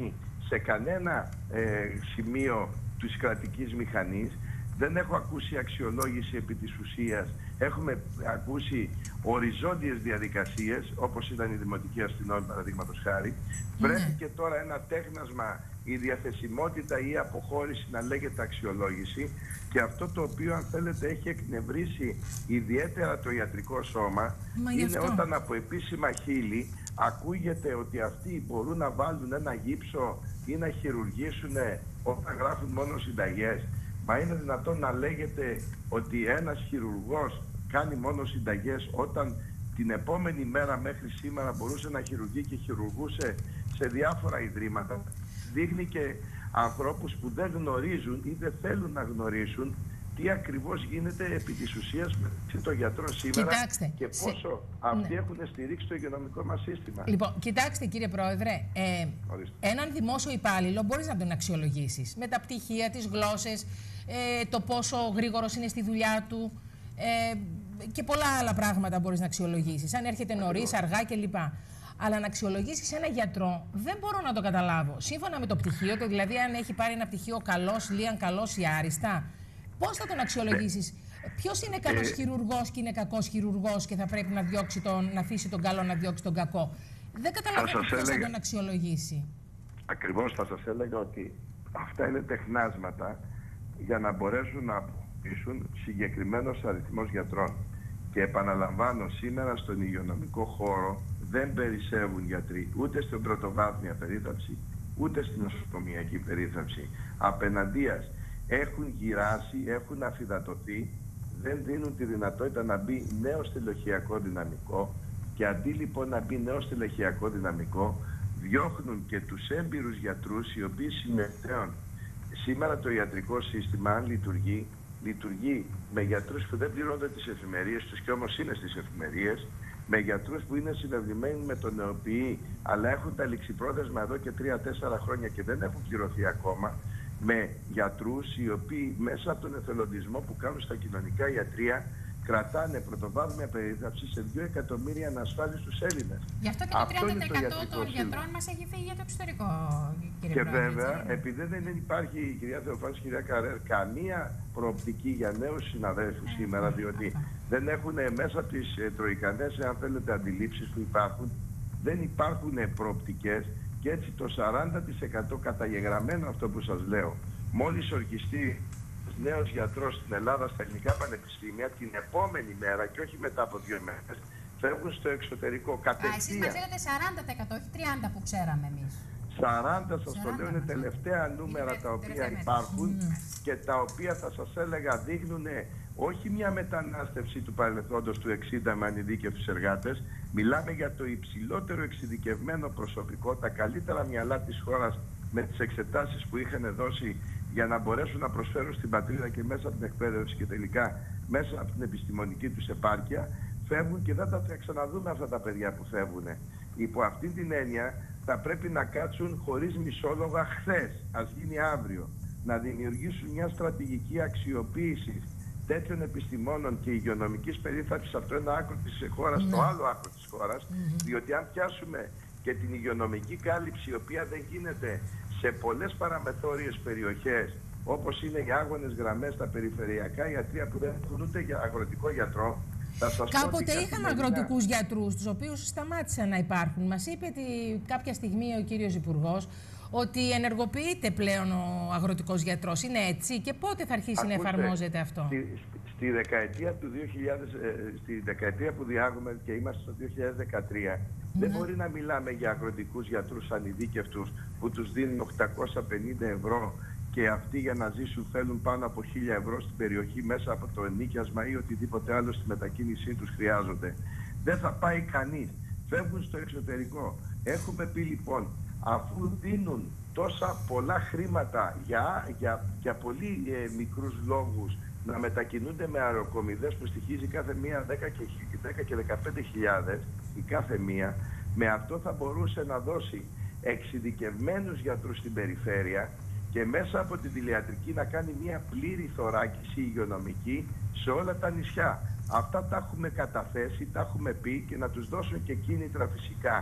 σε κανένα ε, σημείο της κρατικής μηχανής. Δεν έχω ακούσει αξιολόγηση επί της ουσίας. Έχουμε ακούσει οριζόντιες διαδικασίες, όπως ήταν η Δημοτική Αστυνόμη, παραδείγματος χάρη. Βρέθηκε mm. τώρα ένα τέχνασμα, η διαθεσιμότητα ή η αποχώρηση να λέγεται αξιολόγηση, και αυτό το οποίο, αν θέλετε, έχει εκνευρίσει ιδιαίτερα το ιατρικό σώμα Μα είναι όταν από επίσημα χείλη ακούγεται ότι αυτοί μπορούν να βάλουν ένα γύψο ή να χειρουργήσουν όταν γράφουν μόνο συνταγές. Μα είναι δυνατόν να λέγεται ότι ένας χειρουργός κάνει μόνο συνταγές, όταν την επόμενη μέρα μέχρι σήμερα μπορούσε να χειρουργεί και χειρουργούσε σε διάφορα ιδρύματα? Δείχνει και ανθρώπους που δεν γνωρίζουν ή δεν θέλουν να γνωρίσουν τι ακριβώς γίνεται επί της ουσίας με τον γιατρό σήμερα. Κοιτάξτε, και πόσο σε... αυτοί ναι. έχουν στηρίξει το υγειονομικό μας σύστημα. Λοιπόν, κοιτάξτε κύριε Πρόεδρε, ε, έναν δημόσιο υπάλληλο μπορείς να τον αξιολογήσεις με τα πτυχία, τις γλώσσες, ε, το πόσο γρήγορος είναι στη δουλειά του ε, και πολλά άλλα πράγματα μπορείς να αξιολογήσεις. Αν έρχεται νωρίς, αργά κλπ. Αλλά να αξιολογήσεις ένα γιατρό δεν μπορώ να το καταλάβω. Σύμφωνα με το πτυχίο του, δηλαδή αν έχει πάρει ένα πτυχίο καλός, λίαν καλός ή άριστα, πώς θα τον αξιολογήσεις? Ποιος είναι καλός ε... χειρουργός και είναι κακός χειρουργός και θα πρέπει να, διώξει τον, να αφήσει τον καλό να διώξει τον κακό? Δεν καταλαβαίνω ποιος έλεγα... θα τον αξιολογήσει. Ακριβώς θα σας έλεγα ότι αυτά είναι τεχνάσματα για να μπορέσουν να αποκτήσουν συγκεκριμένος αριθμός γιατρών. Και επαναλαμβάνω, σήμερα στον υγειονομικό χώρο δεν περισσεύουν γιατροί ούτε στην πρωτοβάθμια περίθαλψη, ούτε στην νοσοκομιακή περίθαλψη. Απέναντίας έχουν γυράσει, έχουν αφυδατωθεί, δεν δίνουν τη δυνατότητα να μπει νέο στελεχειακό δυναμικό, και αντί λοιπόν να μπει νέο στελεχειακό δυναμικό, διώχνουν και τους έμπειρους γιατρούς, οι οποίοι συμμετέχουν. Σήμερα το ιατρικό σύστημα, αν λειτουργεί, λειτουργεί με γιατρούς που δεν πληρώνονται τις εφημερίες τους και όμως είναι στις εφημερίες, με γιατρούς που είναι συνδεδεμένοι με τον νεοποιή, αλλά έχουν τα ληξιπρόθεσμα εδώ και τρία τέσσερα χρόνια και δεν έχουν πληρωθεί ακόμα, με γιατρούς οι οποίοι μέσα από τον εθελοντισμό που κάνουν στα κοινωνικά ιατρεία κρατάνε πρωτοβάθμια περίθαλψη σε δύο εκατομμύρια ανασφάλιστους Έλληνες. Γι' αυτό και το τριάντα τοις εκατό των γιατρών μας έχει φύγει για το εξωτερικό, κύριε Και Πρόεδρε, βέβαια, έτσι, επειδή δεν υπάρχει, κυρία Θεοφάνη, κυρία Καρέρ, καμία προοπτική για νέους συναδέλφους ε, σήμερα, διότι αυτό. δεν έχουν μέσα από τις ε, τροϊκανές, αν θέλετε, αντιλήψεις που υπάρχουν, δεν υπάρχουν ε, προοπτικές, και έτσι το σαράντα τοις εκατό καταγεγραμμένο αυτό που σας λέω, μόλις ορκιστεί νέος γιατρός στην Ελλάδα στα ελληνικά πανεπιστήμια, την επόμενη μέρα και όχι μετά από δύο μέρες, φεύγουν στο εξωτερικό κατευθείαν. Α, εσείς μας λέτε σαράντα τοις εκατό, όχι τριάντα τοις εκατό που ξέραμε εμείς. σαράντα σας το λέω, είναι τελευταία νούμερα τα οποία υπάρχουν mm. και τα οποία θα σας έλεγα δείχνουν όχι μια μετανάστευση του παρελθόντος του εξήντα με ανειδίκευτους εργάτες. Μιλάμε για το υψηλότερο εξειδικευμένο προσωπικό, τα καλύτερα μυαλά της χώρας με τις εξετάσεις που είχαν δώσει για να μπορέσουν να προσφέρουν στην πατρίδα και μέσα από την εκπαίδευση και τελικά μέσα από την επιστημονική τους επάρκεια, φεύγουν και δεν θα ξαναδούμε αυτά τα παιδιά που φεύγουν. Υπό αυτή την έννοια θα πρέπει να κάτσουν χωρίς μισόλογα χθες, ας γίνει αύριο, να δημιουργήσουν μια στρατηγική αξιοποίηση τέτοιων επιστημόνων και υγειονομικής περίθαλψης από το ένα άκρο της χώρας στο άλλο άκρο της χώρας, διότι αν πιάσουμε και την υγειονομική κάλυψη, η οποία δεν γίνεται σε πολλές παραμεθόριες περιοχές, όπως είναι οι άγονες γραμμές, τα περιφερειακά ιατρεία που δεν έχουν ούτε για αγροτικό γιατρό. Κάποτε είχαμε αγροτικούς γιατρούς, τους οποίους σταμάτησαν να υπάρχουν. Μας είπε ότι κάποια στιγμή ο κύριος Υπουργός ότι ενεργοποιείται πλέον ο αγροτικός γιατρός. Είναι έτσι? Και πότε θα αρχίσει Ακούστε, να εφαρμόζεται αυτό? Στη, στη, δεκαετία του δύο χιλιάδες, ε, στη δεκαετία που διάγουμε και είμαστε στο δύο χιλιάδες δεκατρία, ναι. δεν μπορεί να μιλάμε για αγροτικούς γιατρούς ανειδίκευτους που τους δίνουν οκτακόσια πενήντα ευρώ και αυτοί για να ζήσουν θέλουν πάνω από χίλια ευρώ στην περιοχή μέσα από το ενοίκιασμα ή οτιδήποτε άλλο στη μετακίνησή τους χρειάζονται. Δεν θα πάει κανείς. Φεύγουν στο εξωτερικό. Έχουμε πει λοιπόν, αφού δίνουν τόσα πολλά χρήματα για, για, για πολύ ε, μικρούς λόγους να μετακινούνται με αεροκομιδές που στοιχίζει κάθε μία δέκα και δεκαπέντε χιλιάδες η κάθε μία, με αυτό θα μπορούσε να δώσει εξειδικευμένους γιατρούς στην περιφέρεια και μέσα από την τηλεατρική να κάνει μια πλήρη θωράκιση υγειονομική σε όλα τα νησιά. Αυτά τα έχουμε καταθέσει, τα έχουμε πει και να τους δώσουν και κίνητρα φυσικά.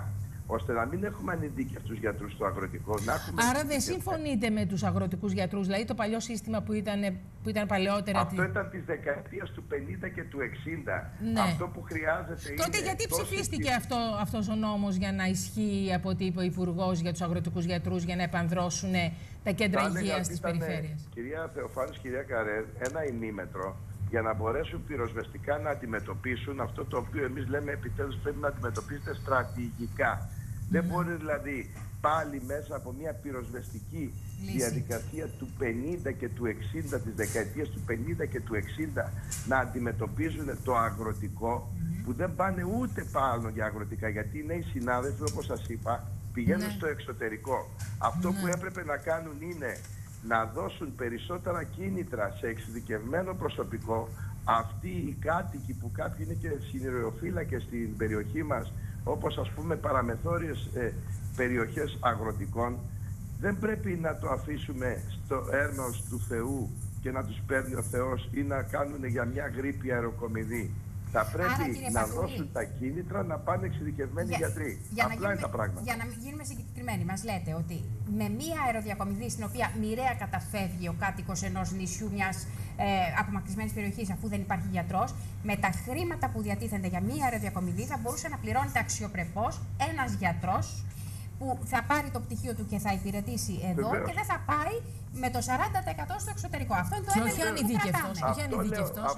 ώστε να μην έχουμε ανειδίκευτους γιατρούς στο αγροτικό. Να έχουμε Άρα δεν συμφωνείτε με τους αγροτικούς γιατρούς, δηλαδή το παλιό σύστημα που ήταν, που ήταν παλαιότερα. Αυτό τη... ήταν της δεκαετίας του πενήντα και του εξήντα. Ναι. Αυτό που χρειάζεται είναι... Τότε γιατί ψηφίστηκε αυτό, αυτός ο νόμος για να ισχύει από ό,τι είπε ο Υπουργός για τους αγροτικούς γιατρούς για να επανδρώσουν τα κέντρα υγείας στις περιφέρειες? Κυρία Θεοφάνους, κυρία Καρέ, ένα ημίμετρο για να μπορέσουν πυροσβεστικά να αντιμετωπίσουν αυτό το οποίο εμείς λέμε επιτέλους πρέπει να αντιμετωπίσετε στρατηγικά. Mm. Δεν μπορεί δηλαδή πάλι μέσα από μια πυροσβεστική Λύση. διαδικασία του πενήντα και του εξήντα, της δεκαετίας του πενήντα και του εξήντα να αντιμετωπίζουν το αγροτικό mm. που δεν πάνε ούτε πάνω για αγροτικά, γιατί οι νέοι συνάδελφοι, όπως σας είπα, πηγαίνουν mm. στο εξωτερικό. Αυτό mm. που έπρεπε να κάνουν είναι να δώσουν περισσότερα κίνητρα σε εξειδικευμένο προσωπικό. Αυτοί οι κάτοικοι που κάποιοι είναι και συνηρωοφύλακες στην περιοχή μας, όπως ας πούμε παραμεθόριες ε, περιοχές αγροτικών, δεν πρέπει να το αφήσουμε στο έρμος του Θεού και να τους παίρνει ο Θεός ή να κάνουν για μια γρήπη αεροκομιδή. Θα πρέπει Άρα, να Παθούλη, δώσουν τα κίνητρα να πάνε εξειδικευμένοι για, γιατροί. Για Απλά γίνουμε, είναι τα πράγματα. Για να γίνουμε συγκεκριμένοι, μας λέτε ότι με μία αεροδιακομιδή στην οποία μοιραία καταφεύγει ο κάτοικος ενός νησιού, μιας ε, απομακρυσμένης περιοχής, αφού δεν υπάρχει γιατρός, με τα χρήματα που διατίθενται για μία αεροδιακομιδή θα μπορούσε να πληρώνεται αξιοπρεπώς ένας γιατρός που θα πάρει το πτυχίο του και θα υπηρετήσει εδώ Βεβαίως. και δεν θα πάει με το σαράντα τοις εκατό στο εξωτερικό. Αυτό είναι το ένα που ανειδίκευτος. Όχι ανειδίκευτος.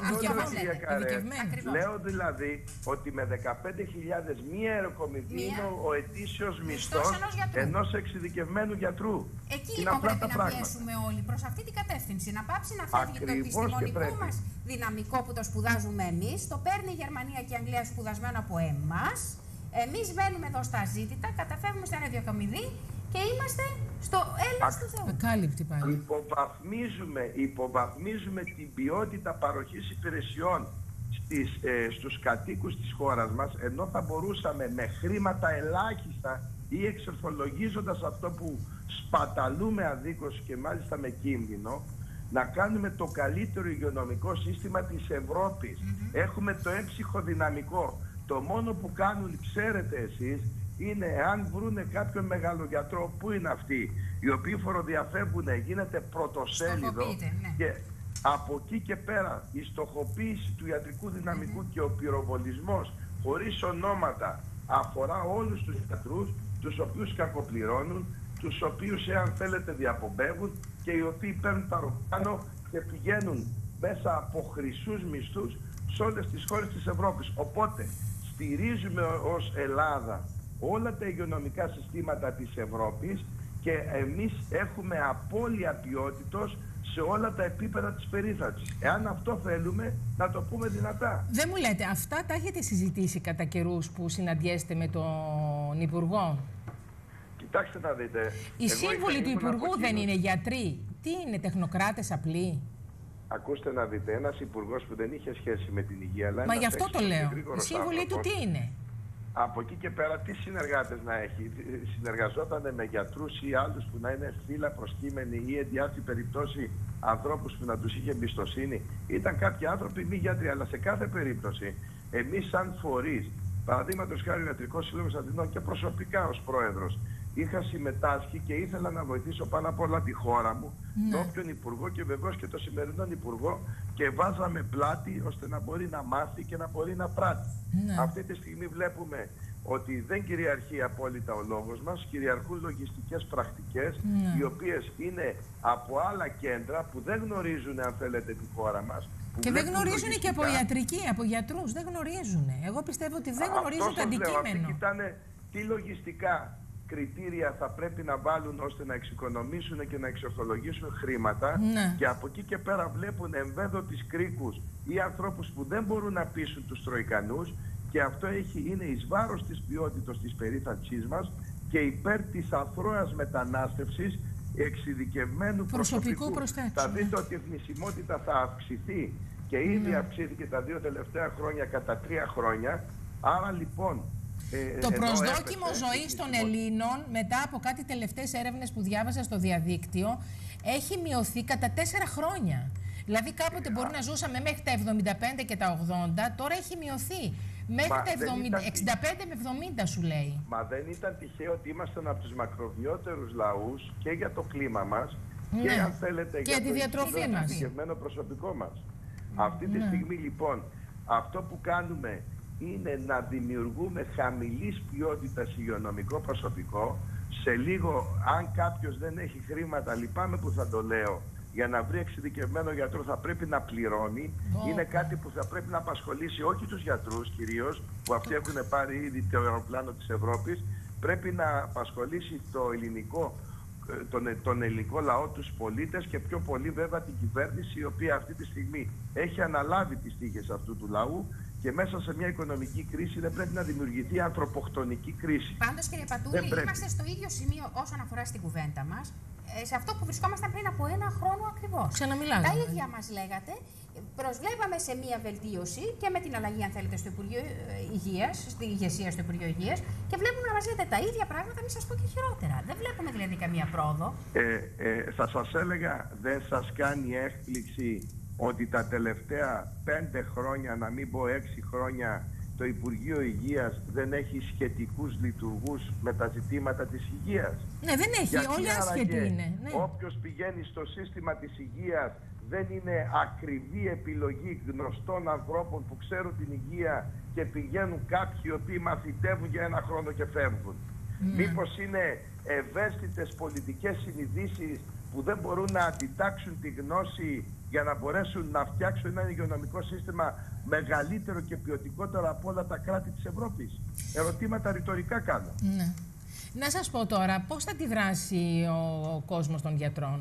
Λέω δηλαδή ότι με δεκαπέντε χιλιάδες μία αεροκομιδή μία... είναι ο ετήσιος μισθός ενός εξειδικευμένου γιατρού. Εκεί λοιπόν πρέπει να πιέσουμε όλοι προς αυτή την κατεύθυνση. Να πάψει να φεύγει το επιστημονικό μας δυναμικό που το σπουδάζουμε εμείς. Το παίρνει η Γερμανία και η Αγγλία σπουδασμένο από εμάς. Εμείς μπαίνουμε εδώ στα ζήτητα, καταφεύγουμε στην αεροδιακομιδή και είμαστε στο έλεος του Θεού. Ακάλυπτη πάλι. Υποβαθμίζουμε, υποβαθμίζουμε την ποιότητα παροχής υπηρεσιών στις, ε, στους κατοίκους της χώρας μας, ενώ θα μπορούσαμε με χρήματα ελάχιστα ή εξορθολογίζοντας αυτό που σπαταλούμε αδίκως και μάλιστα με κίνδυνο, να κάνουμε το καλύτερο υγειονομικό σύστημα της Ευρώπης. Mm-hmm. Έχουμε το έμψυχο δυναμικό. Το μόνο που κάνουν, ξέρετε εσείς, είναι εάν βρούνε κάποιον μεγαλογιατρό, που είναι αυτοί, οι οποίοι φοροδιαφεύγουν, γίνεται πρωτοσέλιδο ναι. και από εκεί και πέρα η στοχοποίηση του ιατρικού δυναμικού mm-hmm. και ο πυροβολισμός χωρίς ονόματα αφορά όλους τους γιατρούς, τους οποίους κακοπληρώνουν, τους οποίους εάν θέλετε διαπομπεύουν και οι οποίοι παίρνουν παραπάνω και πηγαίνουν μέσα από χρυσούς μισθούς σε όλες τις χώρες της Ευρώπης. Οπότε στηρίζουμε ως Ελλάδα όλα τα υγειονομικά συστήματα της Ευρώπης και εμείς έχουμε απώλεια ποιότητος σε όλα τα επίπεδα της περίθαλψης. Εάν αυτό θέλουμε, να το πούμε δυνατά. Δεν μου λέτε, αυτά τα έχετε συζητήσει κατά καιρούς που συναντιέστε με τον Υπουργό? Κοιτάξτε να δείτε. Οι σύμβουλοι του Υπουργού δεν είναι γιατροί? Τι είναι, τεχνοκράτες απλοί? Ακούστε να δείτε, ένας υπουργός που δεν είχε σχέση με την υγεία... Αλλά Μα γι' αυτό το λέω. Η σύμβουλη του τι είναι? Από εκεί και πέρα τι συνεργάτες να έχει? Συνεργαζόταν με γιατρούς ή άλλους που να είναι φύλλα προσκύμενοι ή εντιάθη περιπτώσει ανθρώπους που να τους είχε εμπιστοσύνη? Ήταν κάποιοι άνθρωποι μη γιατροί, αλλά σε κάθε περίπτωση εμείς σαν φορείς, παραδείγματος χάρη ο Ιατρικός Σύλλογος Αθηνών και προσωπικά ως πρόεδρος, είχα συμμετάσχει και ήθελα να βοηθήσω πάνω απ' όλα τη χώρα μου, ναι. τον όποιον υπουργό και βεβαίως και το σημερινό υπουργό, και βάζαμε πλάτη ώστε να μπορεί να μάθει και να μπορεί να πράττει. Ναι. Αυτή τη στιγμή βλέπουμε ότι δεν κυριαρχεί απόλυτα ο λόγος μας, κυριαρχούν λογιστικές πρακτικές, ναι. οι οποίες είναι από άλλα κέντρα που δεν γνωρίζουν, αν θέλετε, τη χώρα μας. Και δεν γνωρίζουν λογιστικά. Και από ιατρική, από γιατρούς, δεν γνωρίζουν. Εγώ πιστεύω ότι δεν γνωρίζουν το αντικείμενο. Αυτοί κοιτάνε τι λογιστικά κριτήρια θα πρέπει να βάλουν ώστε να εξοικονομήσουν και να εξορθολογήσουν χρήματα, ναι. και από εκεί και πέρα βλέπουν εμβέδωτης κρίκους ή ανθρώπους που δεν μπορούν να πείσουν τους τροικανούς, και αυτό έχει, είναι εις βάρος της ποιότητας της περίθαλψής μας και υπέρ της αθρώας μετανάστευσης εξειδικευμένου προσωπικού. προσωπικού. Θα δείτε ότι η εθνισμότητα θα αυξηθεί και ήδη ναι. αυξήθηκε τα δύο τελευταία χρόνια κατά τρία χρόνια. Άρα λοιπόν Ε, το προσδόκιμο ζωής των Ελλήνων, μετά από κάτι τελευταίες έρευνες που διάβασα στο διαδίκτυο, έχει μειωθεί κατά τέσσερα χρόνια. Δηλαδή κάποτε μπορεί να ζούσαμε μέχρι τα εβδομήντα πέντε και τα ογδόντα, τώρα έχει μειωθεί. Μέχρι τα εβδομήντα, εξήντα πέντε με εβδομήντα σου λέει. Μα δεν ήταν τυχαίο ότι ήμασταν από τους μακροβιότερους λαούς και για το κλίμα μας, ναι, και αν θέλετε και για τη το διατροφή μας, ειδικευμένο προσωπικό μας. Ναι. Αυτή τη στιγμή λοιπόν αυτό που κάνουμε είναι να δημιουργούμε χαμηλής ποιότητας υγειονομικό προσωπικό. Σε λίγο, αν κάποιος δεν έχει χρήματα, λυπάμαι που θα το λέω, για να βρει εξειδικευμένο γιατρό θα πρέπει να πληρώνει. Oh. Είναι κάτι που θα πρέπει να απασχολήσει όχι τους γιατρούς κυρίως, που αυτοί έχουν πάρει ήδη το αεροπλάνο της Ευρώπης. Πρέπει να απασχολήσει το ελληνικό, τον, τον ελληνικό λαό, τους πολίτες και πιο πολύ βέβαια την κυβέρνηση, η οποία αυτή τη στιγμή έχει αναλάβει τις τύχες αυτού του λαού. Και μέσα σε μια οικονομική κρίση δεν πρέπει να δημιουργηθεί ανθρωποκτονική κρίση. Πάντως, κύριε Πατούλη, είμαστε στο ίδιο σημείο όσον αφορά στην κουβέντα μας, σε αυτό που βρισκόμασταν πριν από ένα χρόνο ακριβώς. Ξαναμιλάμε. Τα ίδια μας λέγατε. Προσβλέπαμε σε μια βελτίωση και με την αλλαγή, αν θέλετε, στο Υπουργείο Υγείας, στη ηγεσία στο Υπουργείο Υγείας, και βλέπουμε να μας λέτε τα ίδια πράγματα, μην σας πω και χειρότερα. Δεν βλέπουμε δηλαδή καμία πρόοδο. Ε, ε, θα σας έλεγα, δεν σας κάνει έκπληξη ότι τα τελευταία πέντε χρόνια, να μην πω έξι χρόνια, το Υπουργείο Υγείας δεν έχει σχετικούς λειτουργούς με τα ζητήματα της υγείας? Ναι, δεν έχει. Γιατί όλοι άσχετοι είναι. Ναι. Όποιος πηγαίνει στο σύστημα της υγείας δεν είναι ακριβή επιλογή γνωστών ανθρώπων που ξέρουν την υγεία και πηγαίνουν κάποιοι οι οποίοι μαθητεύουν για ένα χρόνο και φεύγουν? Ναι. Μήπως είναι ευαίσθητες πολιτικές συνειδήσεις που δεν μπορούν να αντιτάξουν τη γνώση για να μπορέσουν να φτιάξουν ένα υγειονομικό σύστημα μεγαλύτερο και ποιοτικότερο από όλα τα κράτη της Ευρώπης? Ερωτήματα ρητορικά κάνω. Ναι. Να σας πω τώρα, πώς θα αντιδράσει ο, ο κόσμος των γιατρών?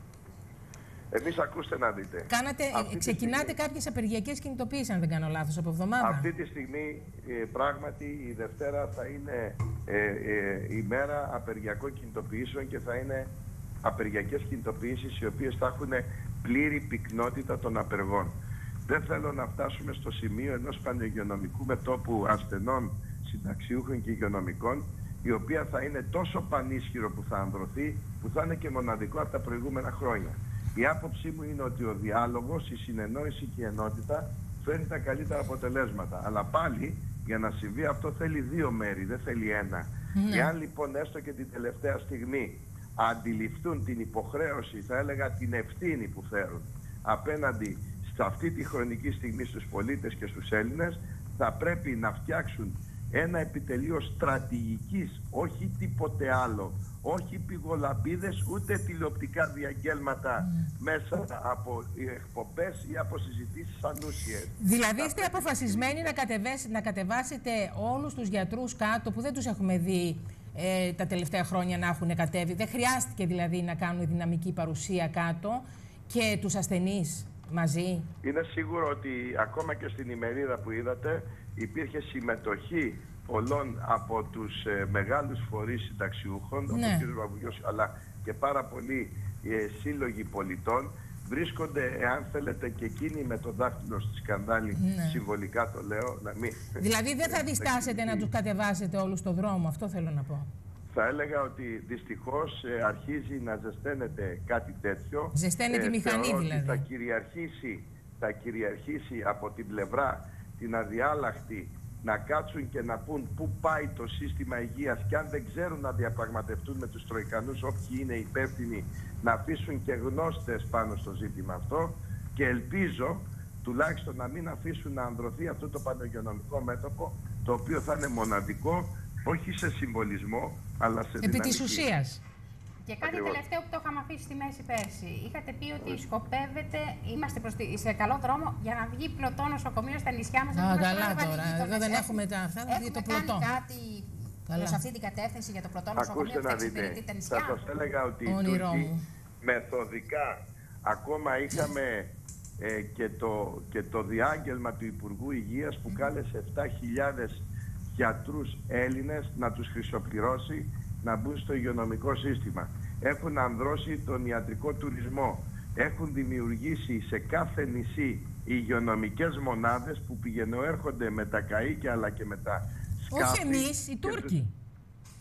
Εμείς ακούστε να δείτε. Κάνατε, ξεκινάτε στιγμή, κάποιες απεργιακές κινητοποίησεις, αν δεν κάνω λάθος, από εβδομάδα. Αυτή τη στιγμή ε, πράγματι η Δευτέρα θα είναι ε, ε, η μέρα απεργιακών κινητοποιήσεων και θα είναι απεργιακές κινητοποιήσεις οι οποίες θα έχουν πλήρη πυκνότητα των απεργών. Δεν θέλω να φτάσουμε στο σημείο ενός πανηγειονομικού μετώπου ασθενών, συνταξιούχων και υγειονομικών, η οποία θα είναι τόσο πανίσχυρο που θα ανδρωθεί, που θα είναι και μοναδικό από τα προηγούμενα χρόνια. Η άποψή μου είναι ότι ο διάλογος, η συνεννόηση και η ενότητα φέρνει τα καλύτερα αποτελέσματα. Αλλά πάλι για να συμβεί αυτό θέλει δύο μέρη, δεν θέλει ένα. Ναι. Εάν λοιπόν έστω και την τελευταία στιγμή αντιληφθούν την υποχρέωση, θα έλεγα την ευθύνη που φέρουν απέναντι σε αυτή τη χρονική στιγμή στους πολίτες και στους Έλληνες, θα πρέπει να φτιάξουν ένα επιτελείο στρατηγικής, όχι τίποτε άλλο, όχι πηγολαμπίδες, ούτε τηλεοπτικά διαγγέλματα mm. μέσα από εκπομπές ή από συζητήσεις ανούσιες. Δηλαδή είστε αποφασισμένοι να, να κατεβάσετε όλους τους γιατρούς κάτω, που δεν τους έχουμε δει ε, τα τελευταία χρόνια να έχουν κατέβει? Δεν χρειάστηκε δηλαδή να κάνουν δυναμική παρουσία κάτω, και τους ασθενείς μαζί? Είναι σίγουρο ότι ακόμα και στην ημερίδα που είδατε υπήρχε συμμετοχή πολλών από τους ε, μεγάλους φορείς συνταξιούχων, ναι, όπως ο κ. Βαβουγιός, αλλά και πάρα πολλοί ε, σύλλογοι πολιτών. Βρίσκονται, εάν θέλετε, και εκείνοι με το δάχτυλο στη σκανδάλη, ναι, συμβολικά το λέω. Να μην... Δηλαδή δεν θα διστάσετε να τους κατεβάσετε όλους στο δρόμο, αυτό θέλω να πω. Θα έλεγα ότι δυστυχώς ε, αρχίζει να ζεσταίνεται κάτι τέτοιο. Ζεσταίνεται η μηχανή δηλαδή. Θα κυριαρχήσει, θα κυριαρχήσει από την πλευρά την αδιάλαχτη να κάτσουν και να πούν πού πάει το σύστημα υγείας, και αν δεν ξέρουν να διαπραγματευτούν με τους Τροικανούς, όποιοι είναι υπεύθυνοι, να αφήσουν και γνώστες πάνω στο ζήτημα αυτό, και ελπίζω τουλάχιστον να μην αφήσουν να ανδρωθεί αυτό το πανεγειονομικό μέτωπο, το οποίο θα είναι μοναδικό, όχι σε συμβολισμό, αλλά σε δυναμική. Επί της ουσίας. Και κάτι Ακριβώς. τελευταίο που το είχαμε αφήσει στη μέση πέρσι. Είχατε πει ότι σκοπεύετε, είμαστε προς τη, σε καλό δρόμο για να βγει πλωτό νοσοκομείο στα νησιά μας. Α, καλά τώρα. Εδώ δεν έχουμε τα αυτά, θα βγει το πλωτό. Έχουμε κάνει κάτι προς αυτή την κατεύθυνση για το πλωτό νοσοκομείο που θα εξυπηρετεί τα νησιά? Θα σας έλεγα ότι οι Τούρκοι μεθοδικά, ακόμα είχαμε ε, και, το, και το διάγγελμα του Υπουργού Υγείας που κάλεσε επτά χιλιάδες γιατρούς Έλληνες να τους χρυσοπληρώσει να μπουν στο υγειονομικό σύστημα. Έχουν ανδρώσει τον ιατρικό τουρισμό. Έχουν δημιουργήσει σε κάθε νησί υγειονομικές μονάδες που πηγαινοέρχονται με τα καΐκια αλλά και με τα σκάφη. Όχι εμείς, οι Τούρκοι.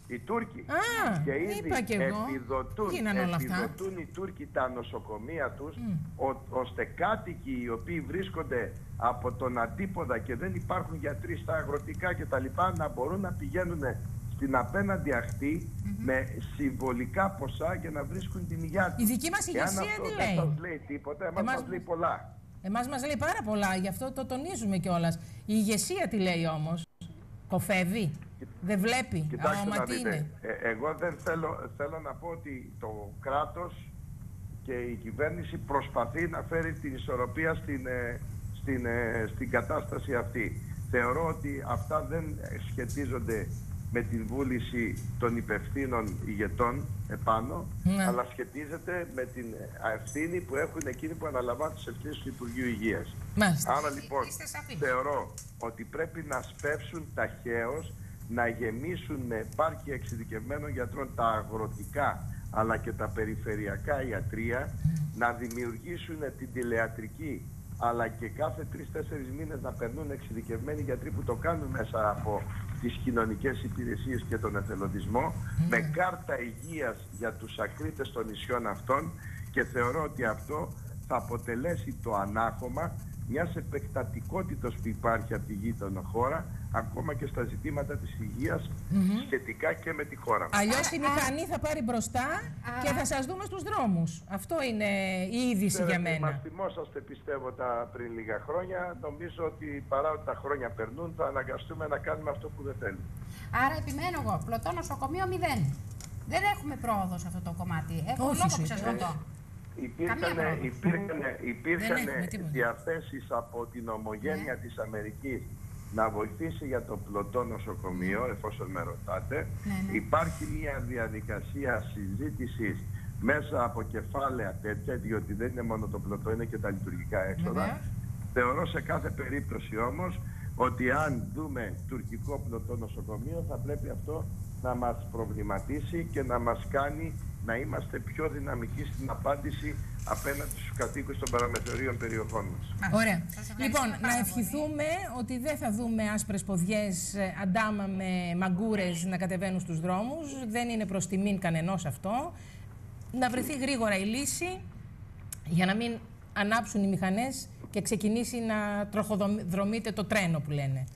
Οι Τούρκοι. Α, και ήδη είπα και εγώ. επιδοτούν, επιδοτούν οι Τούρκοι τα νοσοκομεία τους, mm. ο, ώστε κάτοικοι οι οποίοι βρίσκονται από τον αντίποδα και δεν υπάρχουν γιατροί στα αγροτικά κτλ. Να μπορούν να πηγαίνουν στην απέναντι αχτή mm-hmm. με συμβολικά ποσά για να βρίσκουν την υγεία τους. Η δική μας ηγεσία τι λέει? Δεν σας λέει τίποτα, εμάς μας λέει πολλά. Εμάς μας λέει πάρα πολλά, γι' αυτό το τονίζουμε κιόλας. Η ηγεσία τι λέει όμως? Κοφεύει? Δεν βλέπει? Κοιτάξτε Άμα, να τι δείτε, είναι? ε, εγώ δεν θέλω, θέλω να πω ότι το κράτος και η κυβέρνηση προσπαθεί να φέρει την ισορροπία στην, ε, στην, ε, στην κατάσταση αυτή. Θεωρώ ότι αυτά δεν σχετίζονται με την βούληση των υπευθύνων ηγετών επάνω, ναι. αλλά σχετίζεται με την ευθύνη που έχουν εκείνοι που αναλαμβάνουν τις ευθύνες του Υπουργείου Υγείας. Μάλιστα. Άρα λοιπόν θεωρώ ότι πρέπει να σπεύσουν ταχαίως, να γεμίσουν με επάρκεια εξειδικευμένων γιατρών τα αγροτικά αλλά και τα περιφερειακά ιατρεία, mm. να δημιουργήσουν την τηλεατρική αλλά και κάθε τρεις-τέσσερις μήνες να περνούν εξειδικευμένοι γιατροί που το κάνουν μέσα από τις κοινωνικές υπηρεσίες και τον εθελοντισμό, mm. με κάρτα υγείας για τους ακρίτες των νησιών αυτών, και θεωρώ ότι αυτό θα αποτελέσει το ανάχωμα μιας επεκτατικότητας που υπάρχει από τη γείτονα χώρα, ακόμα και στα ζητήματα της υγείας mm-hmm. σχετικά και με τη χώρα μας. Αλλιώς η μηχανή θα πάρει μπροστά και θα σας δούμε στους δρόμους. Αυτό είναι η είδηση για μένα. Μας θυμόσαστε, πιστεύω, τα πριν λίγα χρόνια. Νομίζω ότι παρά ότι τα χρόνια περνούν, θα αναγκαστούμε να κάνουμε αυτό που δεν θέλουμε. Άρα επιμένω εγώ, πλωτό νοσοκομείο μηδέν. Δεν έχουμε πρόοδο σε αυτό το κομμάτι. Έχω Όχι, λόγο που σας ρωτώ. Υπήρχαν, υπήρχαν, υπήρχαν διαθέσεις από την ομογένεια ναι. της Αμερικής να βοηθήσει για το πλωτό νοσοκομείο, εφόσον με ρωτάτε. Ναι, ναι. Υπάρχει μια διαδικασία συζήτησης μέσα από κεφάλαια τέτοια, διότι δεν είναι μόνο το πλωτό, είναι και τα λειτουργικά έξοδα. Ναι. Θεωρώ σε κάθε περίπτωση όμως ότι αν δούμε τουρκικό πλωτό νοσοκομείο, θα πρέπει αυτό να μας προβληματίσει και να μας κάνει να είμαστε πιο δυναμικοί στην απάντηση απέναντι στους κατοίκους των παραμεθορίων περιοχών μας. Ωραία. Λοιπόν, να ευχηθούμε ότι δεν θα δούμε άσπρες ποδιές αντάμα με μαγκούρες να κατεβαίνουν στους δρόμους. Δεν είναι προς τιμήν κανενός αυτό. Να βρεθεί γρήγορα η λύση για να μην ανάψουν οι μηχανές και ξεκινήσει να τροχοδρομείται το τρένο που λένε.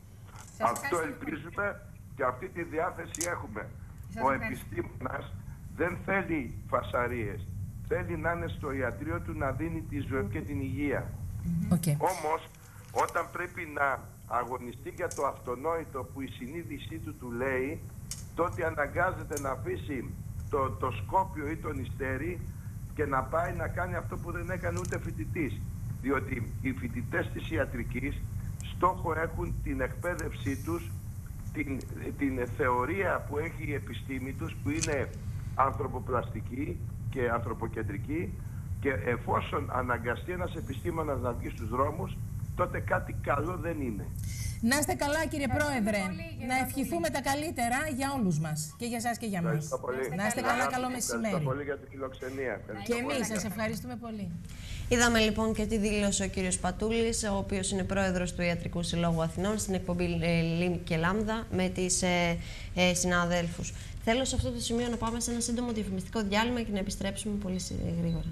Αυτό ελπίζουμε και αυτή τη διάθεση έχουμε. Ο επιστήμονας δεν θέλει φασαρίες. Θέλει να είναι στο ιατρείο του να δίνει τη ζωή και την υγεία. Okay. Όμως, όταν πρέπει να αγωνιστεί για το αυτονόητο που η συνείδησή του του λέει, τότε αναγκάζεται να αφήσει το, το Σκόπιο ή τον Ιστέρι και να πάει να κάνει αυτό που δεν έκανε ούτε φοιτητής. Διότι οι φοιτητές της ιατρικής στόχο έχουν την εκπαίδευσή τους, την, την θεωρία που έχει η επιστήμη τους, που είναι ανθρωποπλαστική και ανθρωποκεντρική, και εφόσον αναγκαστεί ένας επιστήμονας να βγει στους δρόμους, τότε κάτι καλό δεν είναι. Να είστε καλά, κύριε Πρόεδρε. Να ευχηθούμε τα καλύτερα για όλους μας, και για εσάς και για μας. Να είστε καλά, καλό μεσημέρι. Ευχαριστώ πολύ για τη φιλοξενία. Και εμείς σας ευχαριστούμε πολύ. Είδαμε λοιπόν και τι δήλωσε ο κύριος Πατούλης, ο οποίος είναι πρόεδρος του Ιατρικού Συλλόγου Αθηνών, στην εκπομπή Λίμ και Λάμδα με τις ε, ε, συναδέλφους. Θέλω σε αυτό το σημείο να πάμε σε ένα σύντομο διαφημιστικό διάλειμμα και να επιστρέψουμε πολύ γρήγορα.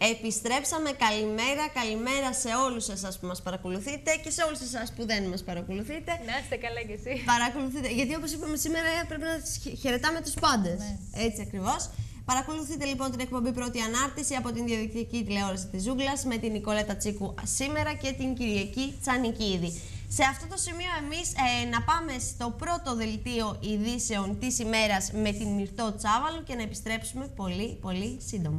Επιστρέψαμε. Καλημέρα, καλημέρα σε όλους εσάς που μας παρακολουθείτε και σε όλους εσάς που δεν μας παρακολουθείτε. Να είστε καλά κι εσύ. Παρακολουθείτε, γιατί όπως είπαμε σήμερα πρέπει να χαιρετάμε τους πάντες. Ναι. Έτσι ακριβώς. Παρακολουθείτε λοιπόν την εκπομπή Πρώτη Ανάρτηση από την διαδικτυακή τηλεόραση της Ζούγκλας με την Νικολέτα Τσίκου σήμερα και την Κυριακή Τσανικίδη. Σε αυτό το σημείο εμείς ε, να πάμε στο πρώτο δελτίο ειδήσεων της ημέρας με την Μυρτώ Τσάβαλου και να επιστρέψουμε πολύ πολύ σύντομα.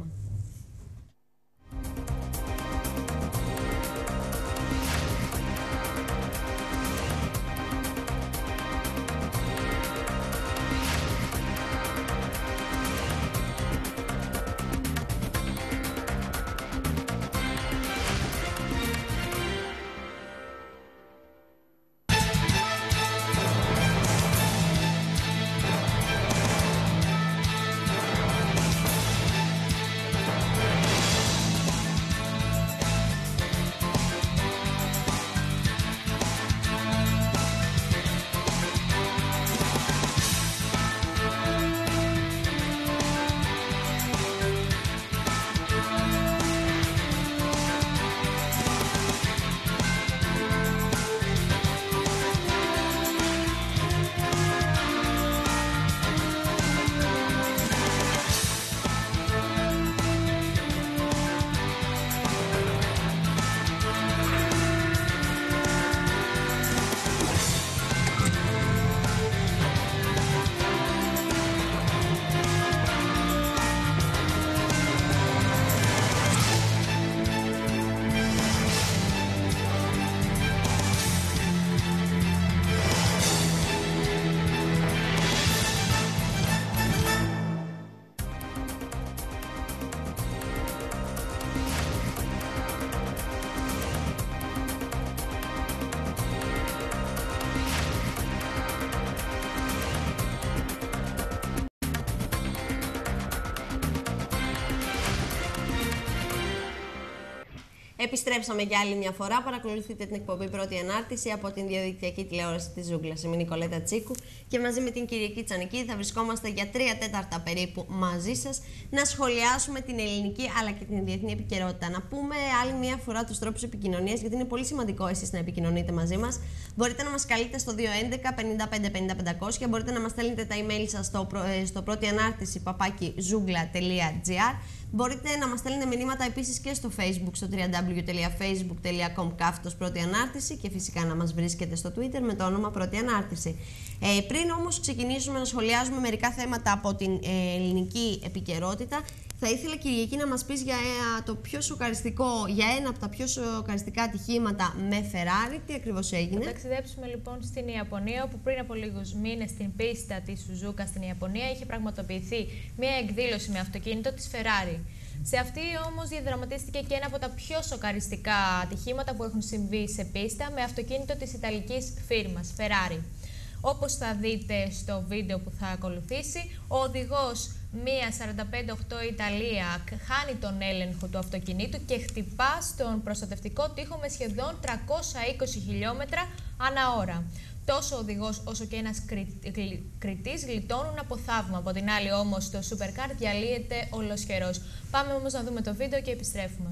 Επιστρέψαμε για άλλη μια φορά. Παρακολουθείτε την εκπομπή Πρώτη Ανάρτηση από την διαδικτυακή τηλεόραση της Ζούγκλας. Είμαι η Νικολέτα Τσίκου και μαζί με την Κυριακή Τσανικίδη θα βρισκόμαστε για τρία τέταρτα περίπου μαζί σας να σχολιάσουμε την ελληνική αλλά και την διεθνή επικαιρότητα. Να πούμε άλλη μια φορά τους τρόπους επικοινωνίας, γιατί είναι πολύ σημαντικό εσείς να επικοινωνείτε μαζί μας. Μπορείτε να μας καλείτε στο δύο έντεκα πενήντα πέντε πενήντα πεντακόσια, μπορείτε να μας στέλνετε τα email σας στο, στο πρώτη ανάρτηση παπάκι ζούγκλα τελεία τζι άρ. Μπορείτε να μας στέλνετε μηνύματα επίσης και στο Facebook, στο double-u double-u double-u τελεία facebook τελεία com κάθετος Πρώτη Ανάρτηση και φυσικά να μας βρίσκετε στο Twitter με το όνομα Πρώτη Ανάρτηση. Ε, πριν όμως ξεκινήσουμε να σχολιάζουμε μερικά θέματα από την ε, ελληνική επικαιρότητα, θα ήθελα, Κυριακή, να μας πεις για ε, το πιο σοκαριστικό, για ένα από τα πιο σοκαριστικά ατυχήματα με Ferrari. Τι ακριβώς έγινε? Θα ταξιδέψουμε λοιπόν στην Ιαπωνία, όπου πριν από λίγους μήνες στην πίστα της Σουζούκα στην Ιαπωνία είχε πραγματοποιηθεί μια εκδήλωση με αυτοκίνητο της Ferrari. Σε αυτή όμως διαδραματίστηκε και ένα από τα πιο σοκαριστικά ατυχήματα που έχουν συμβεί σε πίστα με αυτοκίνητο της ιταλικής φίρμας Ferrari. Όπως θα δείτε στο βίντεο που θα ακολουθήσει, ο οδηγός μία σαράντα πέντε οκτώ Ιταλία χάνει τον έλεγχο του αυτοκινήτου και χτυπά στον προστατευτικό τοίχο με σχεδόν τριακόσια είκοσι χιλιόμετρα ανά ώρα. Τόσο ο οδηγός όσο και ένας κριτής γλιτώνουν από θαύμα. Από την άλλη όμως το supercar διαλύεται ολοσχερός. Πάμε όμως να δούμε το βίντεο και επιστρέφουμε.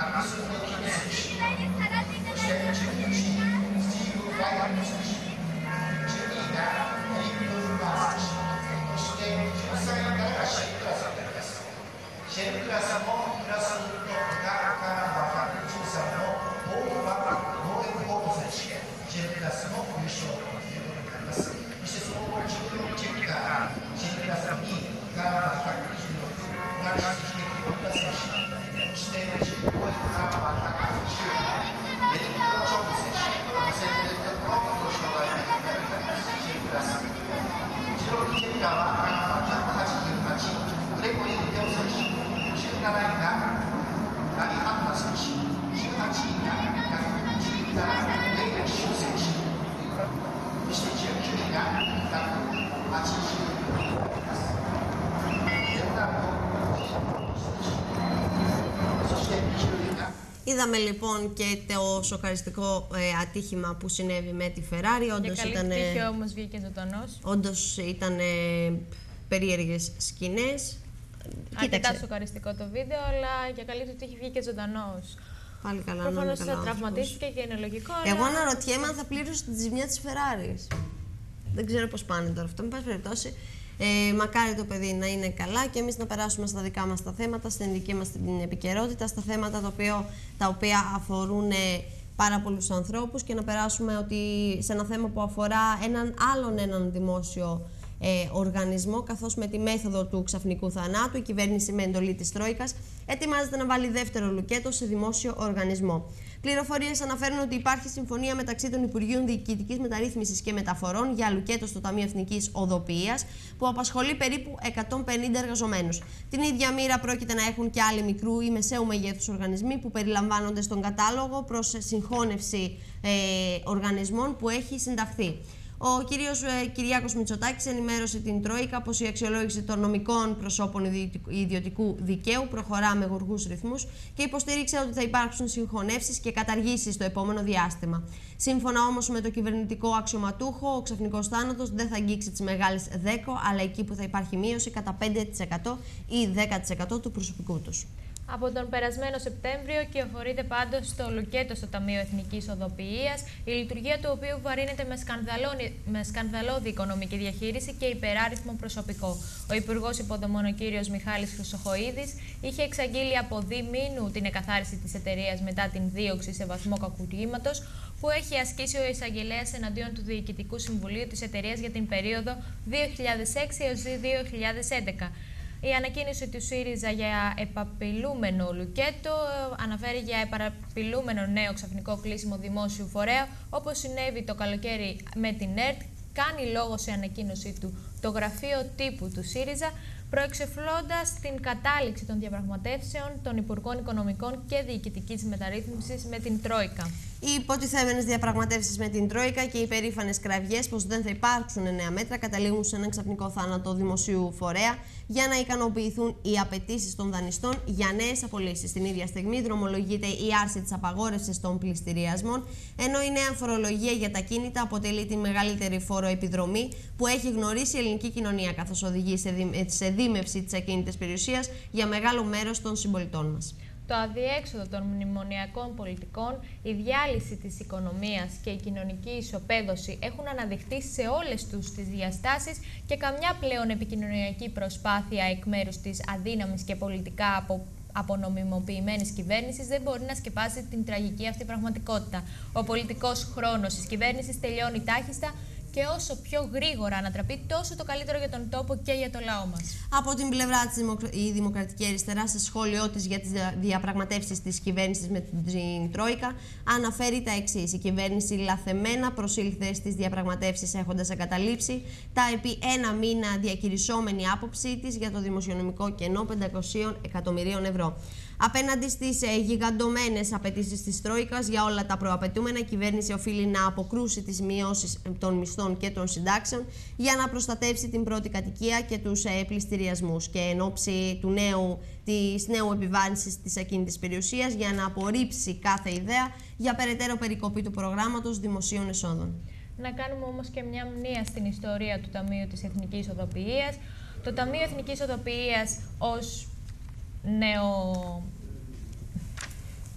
Είδαμε λοιπόν και το σοκαριστικό ε, ατύχημα που συνέβη με τη Ferrari. Όντως για καλή τύχη όμως βγήκε ζωντανός. Όντως ήταν ε, περίεργες σκηνές. Αρκετά σοκαριστικό το βίντεο, αλλά για καλή του τύχη βγήκε ζωντανός. Πάλι καλά. Προφανώς θα τραυματίστηκε και είναι λογικό. Εγώ αλλά... αναρωτιέμαι αν θα πλήρωσε τη ζημιά της Ferrari. Δεν ξέρω πώς πάνε τώρα αυτό. Μην πάση περιπτώσει. Ε, μακάρι το παιδί να είναι καλά και εμείς να περάσουμε στα δικά μας τα θέματα, στην δική μας την επικαιρότητα, στα θέματα τα οποία, τα οποία αφορούν πάρα πολλούς ανθρώπους και να περάσουμε ότι σε ένα θέμα που αφορά έναν άλλον έναν δημόσιο ε, οργανισμό, καθώς με τη μέθοδο του ξαφνικού θανάτου η κυβέρνηση με εντολή της Τρόικας ετοιμάζεται να βάλει δεύτερο λουκέτο σε δημόσιο οργανισμό. Πληροφορίες αναφέρουν ότι υπάρχει συμφωνία μεταξύ των Υπουργείων Διοικητικής Μεταρρύθμισης και Μεταφορών για λουκέτο στο Ταμείο Εθνικής Οδοποιίας, που απασχολεί περίπου εκατόν πενήντα εργαζομένους. Την ίδια μοίρα πρόκειται να έχουν και άλλοι μικρού ή μεσαίου μεγέθους οργανισμοί που περιλαμβάνονται στον κατάλογο προς συγχώνευση ε, οργανισμών που έχει συνταχθεί. Ο κύριος ε, Κυριάκος Μητσοτάκης ενημέρωσε την Τρόικα πως η αξιολόγηση των νομικών προσώπων ιδιωτικού δικαίου προχωρά με γοργούς ρυθμούς και υποστήριξε ότι θα υπάρξουν συγχωνεύσεις και καταργήσεις στο επόμενο διάστημα. Σύμφωνα όμως με το κυβερνητικό αξιωματούχο, ο ξαφνικός θάνατος δεν θα αγγίξει τις μεγάλες ΔΕΚΟ, αλλά εκεί που θα υπάρχει μείωση κατά πέντε τοις εκατό ή δέκα τοις εκατό του προσωπικού τους. Από τον περασμένο Σεπτέμβριο κυοφορείται πάντως το λουκέτο στο Ταμείο Εθνικής Οδοποιίας, η λειτουργία του οποίου βαρύνεται με, με σκανδαλώδη οικονομική διαχείριση και υπεράριθμο προσωπικό. Ο Υπουργός Υποδομών, ο κύριος Μιχάλης Χρυσοχοΐδης, είχε εξαγγείλει από διμήνου την εκαθάριση της εταιρείας μετά την δίωξη σε βαθμό κακουργήματος που έχει ασκήσει ο εισαγγελέας εναντίον του Διοικητικού Συμβουλίου της εταιρείας για την περίοδο δύο χιλιάδες έξι έως δύο χιλιάδες έντεκα. Η ανακοίνωση του ΣΥΡΙΖΑ για επαπειλούμενο λουκέτο αναφέρει για επαπειλούμενο νέο ξαφνικό κλείσιμο δημόσιου φορέα, όπως συνέβη το καλοκαίρι με την ΕΡΤ. Κάνει λόγο σε ανακοίνωσή του το γραφείο τύπου του ΣΥΡΙΖΑ, προεξεφλώντας την κατάληξη των διαπραγματεύσεων των Υπουργών Οικονομικών και Διοικητικής Μεταρρύθμισης με την Τρόικα. Οι υποτιθέμενες διαπραγματεύσεις με την Τρόικα και οι περήφανες κραυγές πως δεν θα υπάρξουν νέα μέτρα καταλήγουν σε έναν ξαφνικό θάνατο δημοσίου φορέα για να ικανοποιηθούν οι απαιτήσεις των δανειστών για νέες απολύσεις. Την ίδια στιγμή δρομολογείται η άρση της απαγόρευσης των πληστηριασμών, ενώ η νέα φορολογία για τα κίνητα αποτελεί τη μεγαλύτερη φοροεπιδρομή που έχει γνωρίσει η ελληνική κοινωνία, καθώς οδηγεί σε δίμευση της ακίνητης περιουσίας για μεγάλο μέρος των συμπολιτών μας. Το αδιέξοδο των μνημονιακών πολιτικών, η διάλυση της οικονομίας και η κοινωνική ισοπαίδωση έχουν αναδειχθεί σε όλες τους τις διαστάσεις και καμιά πλέον επικοινωνιακή προσπάθεια εκ μέρους της αδύναμης και πολιτικά απο... απονομιμοποιημένης κυβέρνησης δεν μπορεί να σκεπάσει την τραγική αυτή πραγματικότητα. Ο πολιτικός χρόνος της κυβέρνησης τελειώνει τάχιστα και όσο πιο γρήγορα ανατραπεί, τόσο το καλύτερο για τον τόπο και για το λαό μας. Από την πλευρά της, η Δημοκρατική Αριστερά, σε σχόλιο της για τις διαπραγματεύσεις της κυβέρνησης με την Τρόικα, αναφέρει τα εξής. Η κυβέρνηση λαθεμένα προσήλθε στις διαπραγματεύσεις έχοντας εγκαταλείψει τα επί ένα μήνα διακηρυσσόμενη άποψή της για το δημοσιονομικό κενό πεντακόσια εκατομμυρίων ευρώ. Απέναντι στις ε, γιγαντωμένες απαιτήσεις της Τρόικας για όλα τα προαπαιτούμενα, η κυβέρνηση οφείλει να αποκρούσει τις μειώσεις των μισθών και των συντάξεων για να προστατεύσει την πρώτη κατοικία και τους ε, πληστηριασμούς και εν ώψη του νέου, της νέου επιβάρυνσης της ακίνητης περιουσίας για να απορρίψει κάθε ιδέα για περαιτέρω περικοπή του προγράμματος δημοσίων εσόδων. Να κάνουμε όμως και μια μνήα στην ιστορία του Ταμείου της Εθνικής Οδοποιίας. Το Ταμείο Εθνικής Οδοποιίας ως νέο,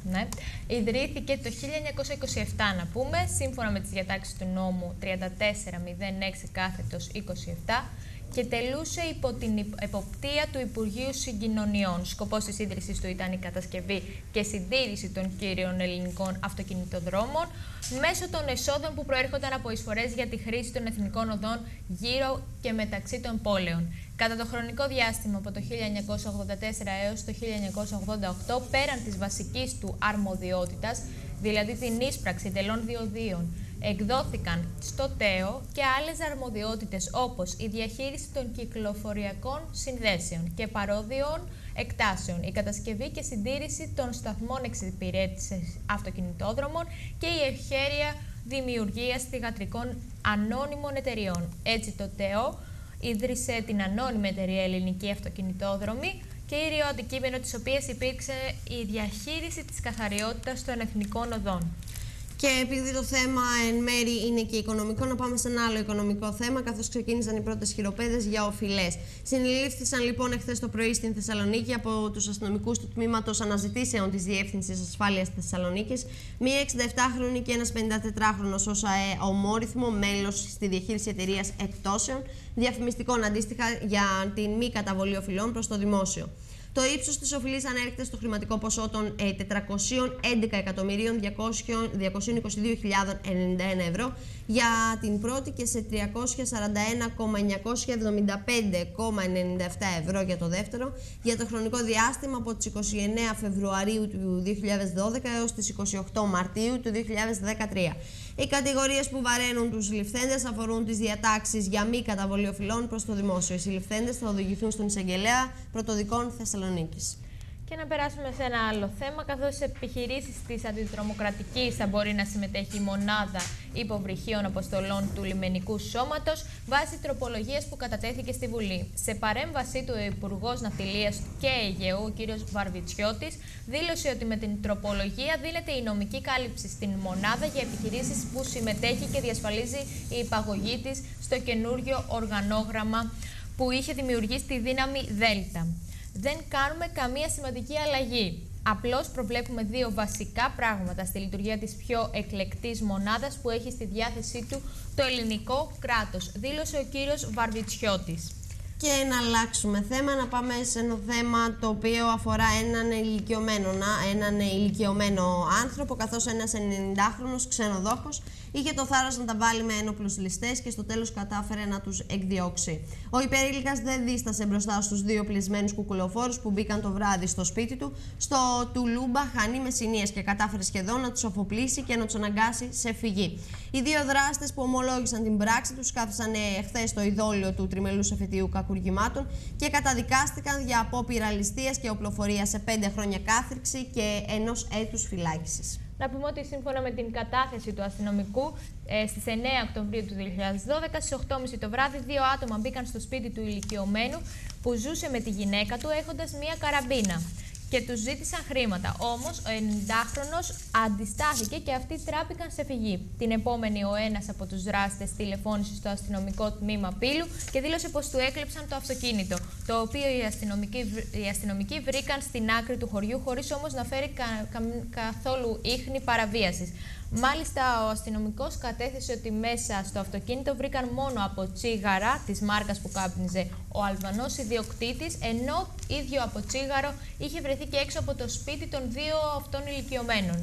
Ναι. Ιδρύθηκε το χίλια εννιακόσια είκοσι επτά, να πούμε, σύμφωνα με τις διατάξεις του νόμου τριάντα τέσσερα μηδέν έξι κάθετος είκοσι επτά και τελούσε υπό την εποπτεία του Υπουργείου Συγκοινωνιών. Σκοπός της ίδρυσης του ήταν η κατασκευή και συντήρηση των κύριων ελληνικών αυτοκινητοδρόμων μέσω των εσόδων που προέρχονταν από εισφορές για τη χρήση των εθνικών οδών γύρω και μεταξύ των πόλεων. Κατά το χρονικό διάστημα από το χίλια εννιακόσια ογδόντα τέσσερα έως το χίλια εννιακόσια ογδόντα οκτώ, πέραν της βασικής του αρμοδιότητας, δηλαδή την ίσπραξη τελών διοδίων, εκδόθηκαν στο ΤΕΟ και άλλες αρμοδιότητες όπως η διαχείριση των κυκλοφοριακών συνδέσεων και παρόδιων εκτάσεων, η κατασκευή και συντήρηση των σταθμών εξυπηρέτησης αυτοκινητόδρομων και η ευχέρεια δημιουργίας θυγατρικών ανώνυμων εταιριών. Έτσι το ΤΕΟ ίδρυσε την ανώνυμη εταιρεία Ελληνική Αυτοκινητόδρομη, κύριο αντικείμενο της οποίας υπήρξε η διαχείριση της καθαριότητας των εθνικών οδών. Και επειδή το θέμα εν μέρη είναι και οικονομικό, να πάμε σε ένα άλλο οικονομικό θέμα, καθώς ξεκίνησαν οι πρώτες χειροπέδες για οφειλές. Συνελήφθησαν λοιπόν εχθές το πρωί στην Θεσσαλονίκη από τους αστυνομικούς του Τμήματος Αναζητήσεων της Διεύθυνσης Ασφάλειας της Θεσσαλονίκης μία εξηνταεπτάχρονη και ένας πενηντατετράχρονος ως ομόρυθμο μέλος στη διαχείριση εταιρείας εκτόσεων διαφημιστικών αντίστοιχα για την μη καταβολή οφειλών προς το δημόσιο. Το ύψος της οφειλής ανέρχεται στο χρηματικό ποσό των τετρακοσίων έντεκα εκατομμυρίων διακοσίων είκοσι δύο χιλιάδες ενενήντα ένα ευρώ για την πρώτη και σε τριακόσια σαράντα ένα χιλιάδες εννιακόσια εβδομήντα πέντε κόμμα ενενήντα επτά ευρώ για το δεύτερο, για το χρονικό διάστημα από τις είκοσι εννέα Φεβρουαρίου του δύο χιλιάδες δώδεκα έως τις είκοσι οκτώ Μαρτίου του δύο χιλιάδες δεκατρία. Οι κατηγορίες που βαραίνουν τους συλληφθέντες αφορούν τις διατάξεις για μη καταβολή οφειλών προς το δημόσιο. Οι συλληφθέντες θα οδηγηθούν στον εισαγγελέα πρωτοδικών Θεσσαλονίκης. Και να περάσουμε σε ένα άλλο θέμα, καθώς σε επιχειρήσεις της αντιτρομοκρατικής θα μπορεί να συμμετέχει η μονάδα υποβρυχίων αποστολών του λιμενικού σώματος βάσει τροπολογίας που κατατέθηκε στη Βουλή. Σε παρέμβασή του, ο Υπουργός Ναυτιλίας και Αιγαίου, ο κ. Βαρβιτσιώτης, δήλωσε ότι με την τροπολογία δίνεται η νομική κάλυψη στην μονάδα για επιχειρήσεις που συμμετέχει και διασφαλίζει η υπαγωγή της στο καινούριο οργανόγραμμα που είχε δημιουργήσει τη δύναμη Δέλτα. Δεν κάνουμε καμία σημαντική αλλαγή. Απλώς προβλέπουμε δύο βασικά πράγματα στη λειτουργία της πιο εκλεκτής μονάδας που έχει στη διάθεσή του το ελληνικό κράτος, δήλωσε ο κύριος Βαρβιτσιώτης. Και να αλλάξουμε θέμα, να πάμε σε ένα θέμα το οποίο αφορά έναν ηλικιωμένο, έναν ηλικιωμένο άνθρωπο, καθώς ένας ενενηντάχρονος ξενοδόχος είχε το θάρρος να τα βάλει με ένοπλους ληστές και στο τέλος κατάφερε να τους εκδιώξει. Ο υπερήλικας δεν δίστασε μπροστά στους δύο πλεισμένους κουκουλοφόρους που μπήκαν το βράδυ στο σπίτι του, στο Τουλούμπα Χανί Μεσσηνίας, και κατάφερε σχεδόν να τους αφοπλίσει και να τους αναγκάσει σε φυγή. Οι δύο δράστες που ομολόγησαν την πράξη τους κάθισαν εχθές στο ειδόλιο του τριμελούς εφετείου κακουργημάτων και καταδικάστηκαν για απόπειρα ληστείας και οπλοφορία σε πέντε χρόνια κάθριξη και ενός έτους φυλάκισης. Να πούμε ότι σύμφωνα με την κατάθεση του αστυνομικού, ε, στις εννέα Οκτωβρίου του δύο χιλιάδες δώδεκα, στις οκτώ και μισή το βράδυ, δύο άτομα μπήκαν στο σπίτι του ηλικιωμένου που ζούσε με τη γυναίκα του έχοντας μία καραμπίνα και τους ζήτησαν χρήματα. Όμως ο ενενηντάχρονος αντιστάθηκε και αυτοί τράπηκαν σε φυγή. Την επόμενη, ο ένας από τους δράστες τηλεφώνησε στο αστυνομικό τμήμα Πύλου και δήλωσε πως του έκλεψαν το αυτοκίνητο, το οποίο οι αστυνομικοί, οι αστυνομικοί βρήκαν στην άκρη του χωριού, χωρίς όμως να φέρει κα, κα, καθόλου ίχνη παραβίασης. Μάλιστα, ο αστυνομικός κατέθεσε ότι μέσα στο αυτοκίνητο βρήκαν μόνο από τσίγαρα της μάρκας που κάπνιζε ο Αλβανός ιδιοκτήτης, ενώ ίδιο από τσίγαρο είχε βρεθεί και έξω από το σπίτι των δύο αυτών ηλικιωμένων.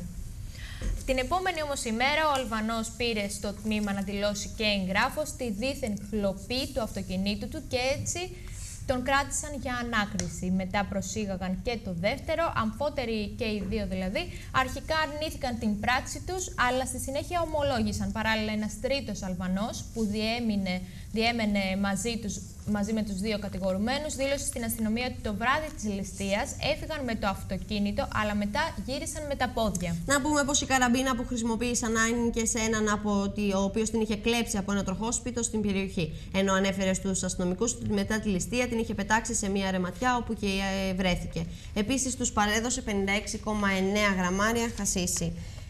Την επόμενη όμως ημέρα, ο Αλβανός πήρε στο τμήμα να δηλώσει και εγγράφος τη δίθεν κλοπή του αυτοκινήτου του και έτσι τον κράτησαν για ανάκριση. Μετά προσήγαγαν και το δεύτερο, αμφότεροι και οι δύο δηλαδή. Αρχικά αρνήθηκαν την πράξη τους, αλλά στη συνέχεια ομολόγησαν. Παράλληλα, ένας τρίτος Αλβανός που διέμεινε, διέμενε μαζί, τους, μαζί με τους δύο κατηγορουμένους δήλωσε στην αστυνομία ότι το βράδυ της ληστείας έφυγαν με το αυτοκίνητο, αλλά μετά γύρισαν με τα πόδια. Να πούμε πως η καραμπίνα που χρησιμοποίησαν άνοιγε σε έναν από ότι, ο οποίος την είχε κλέψει από ένα τροχόσπιτο στην περιοχή. Ενώ ανέφερε στους αστυνομικούς ότι μετά τη ληστεία την είχε πετάξει σε μια ρεματιά όπου και βρέθηκε. Επίσης, τους παρέδωσε πενήντα έξι κόμμα εννέα γραμμάρια χασίσι.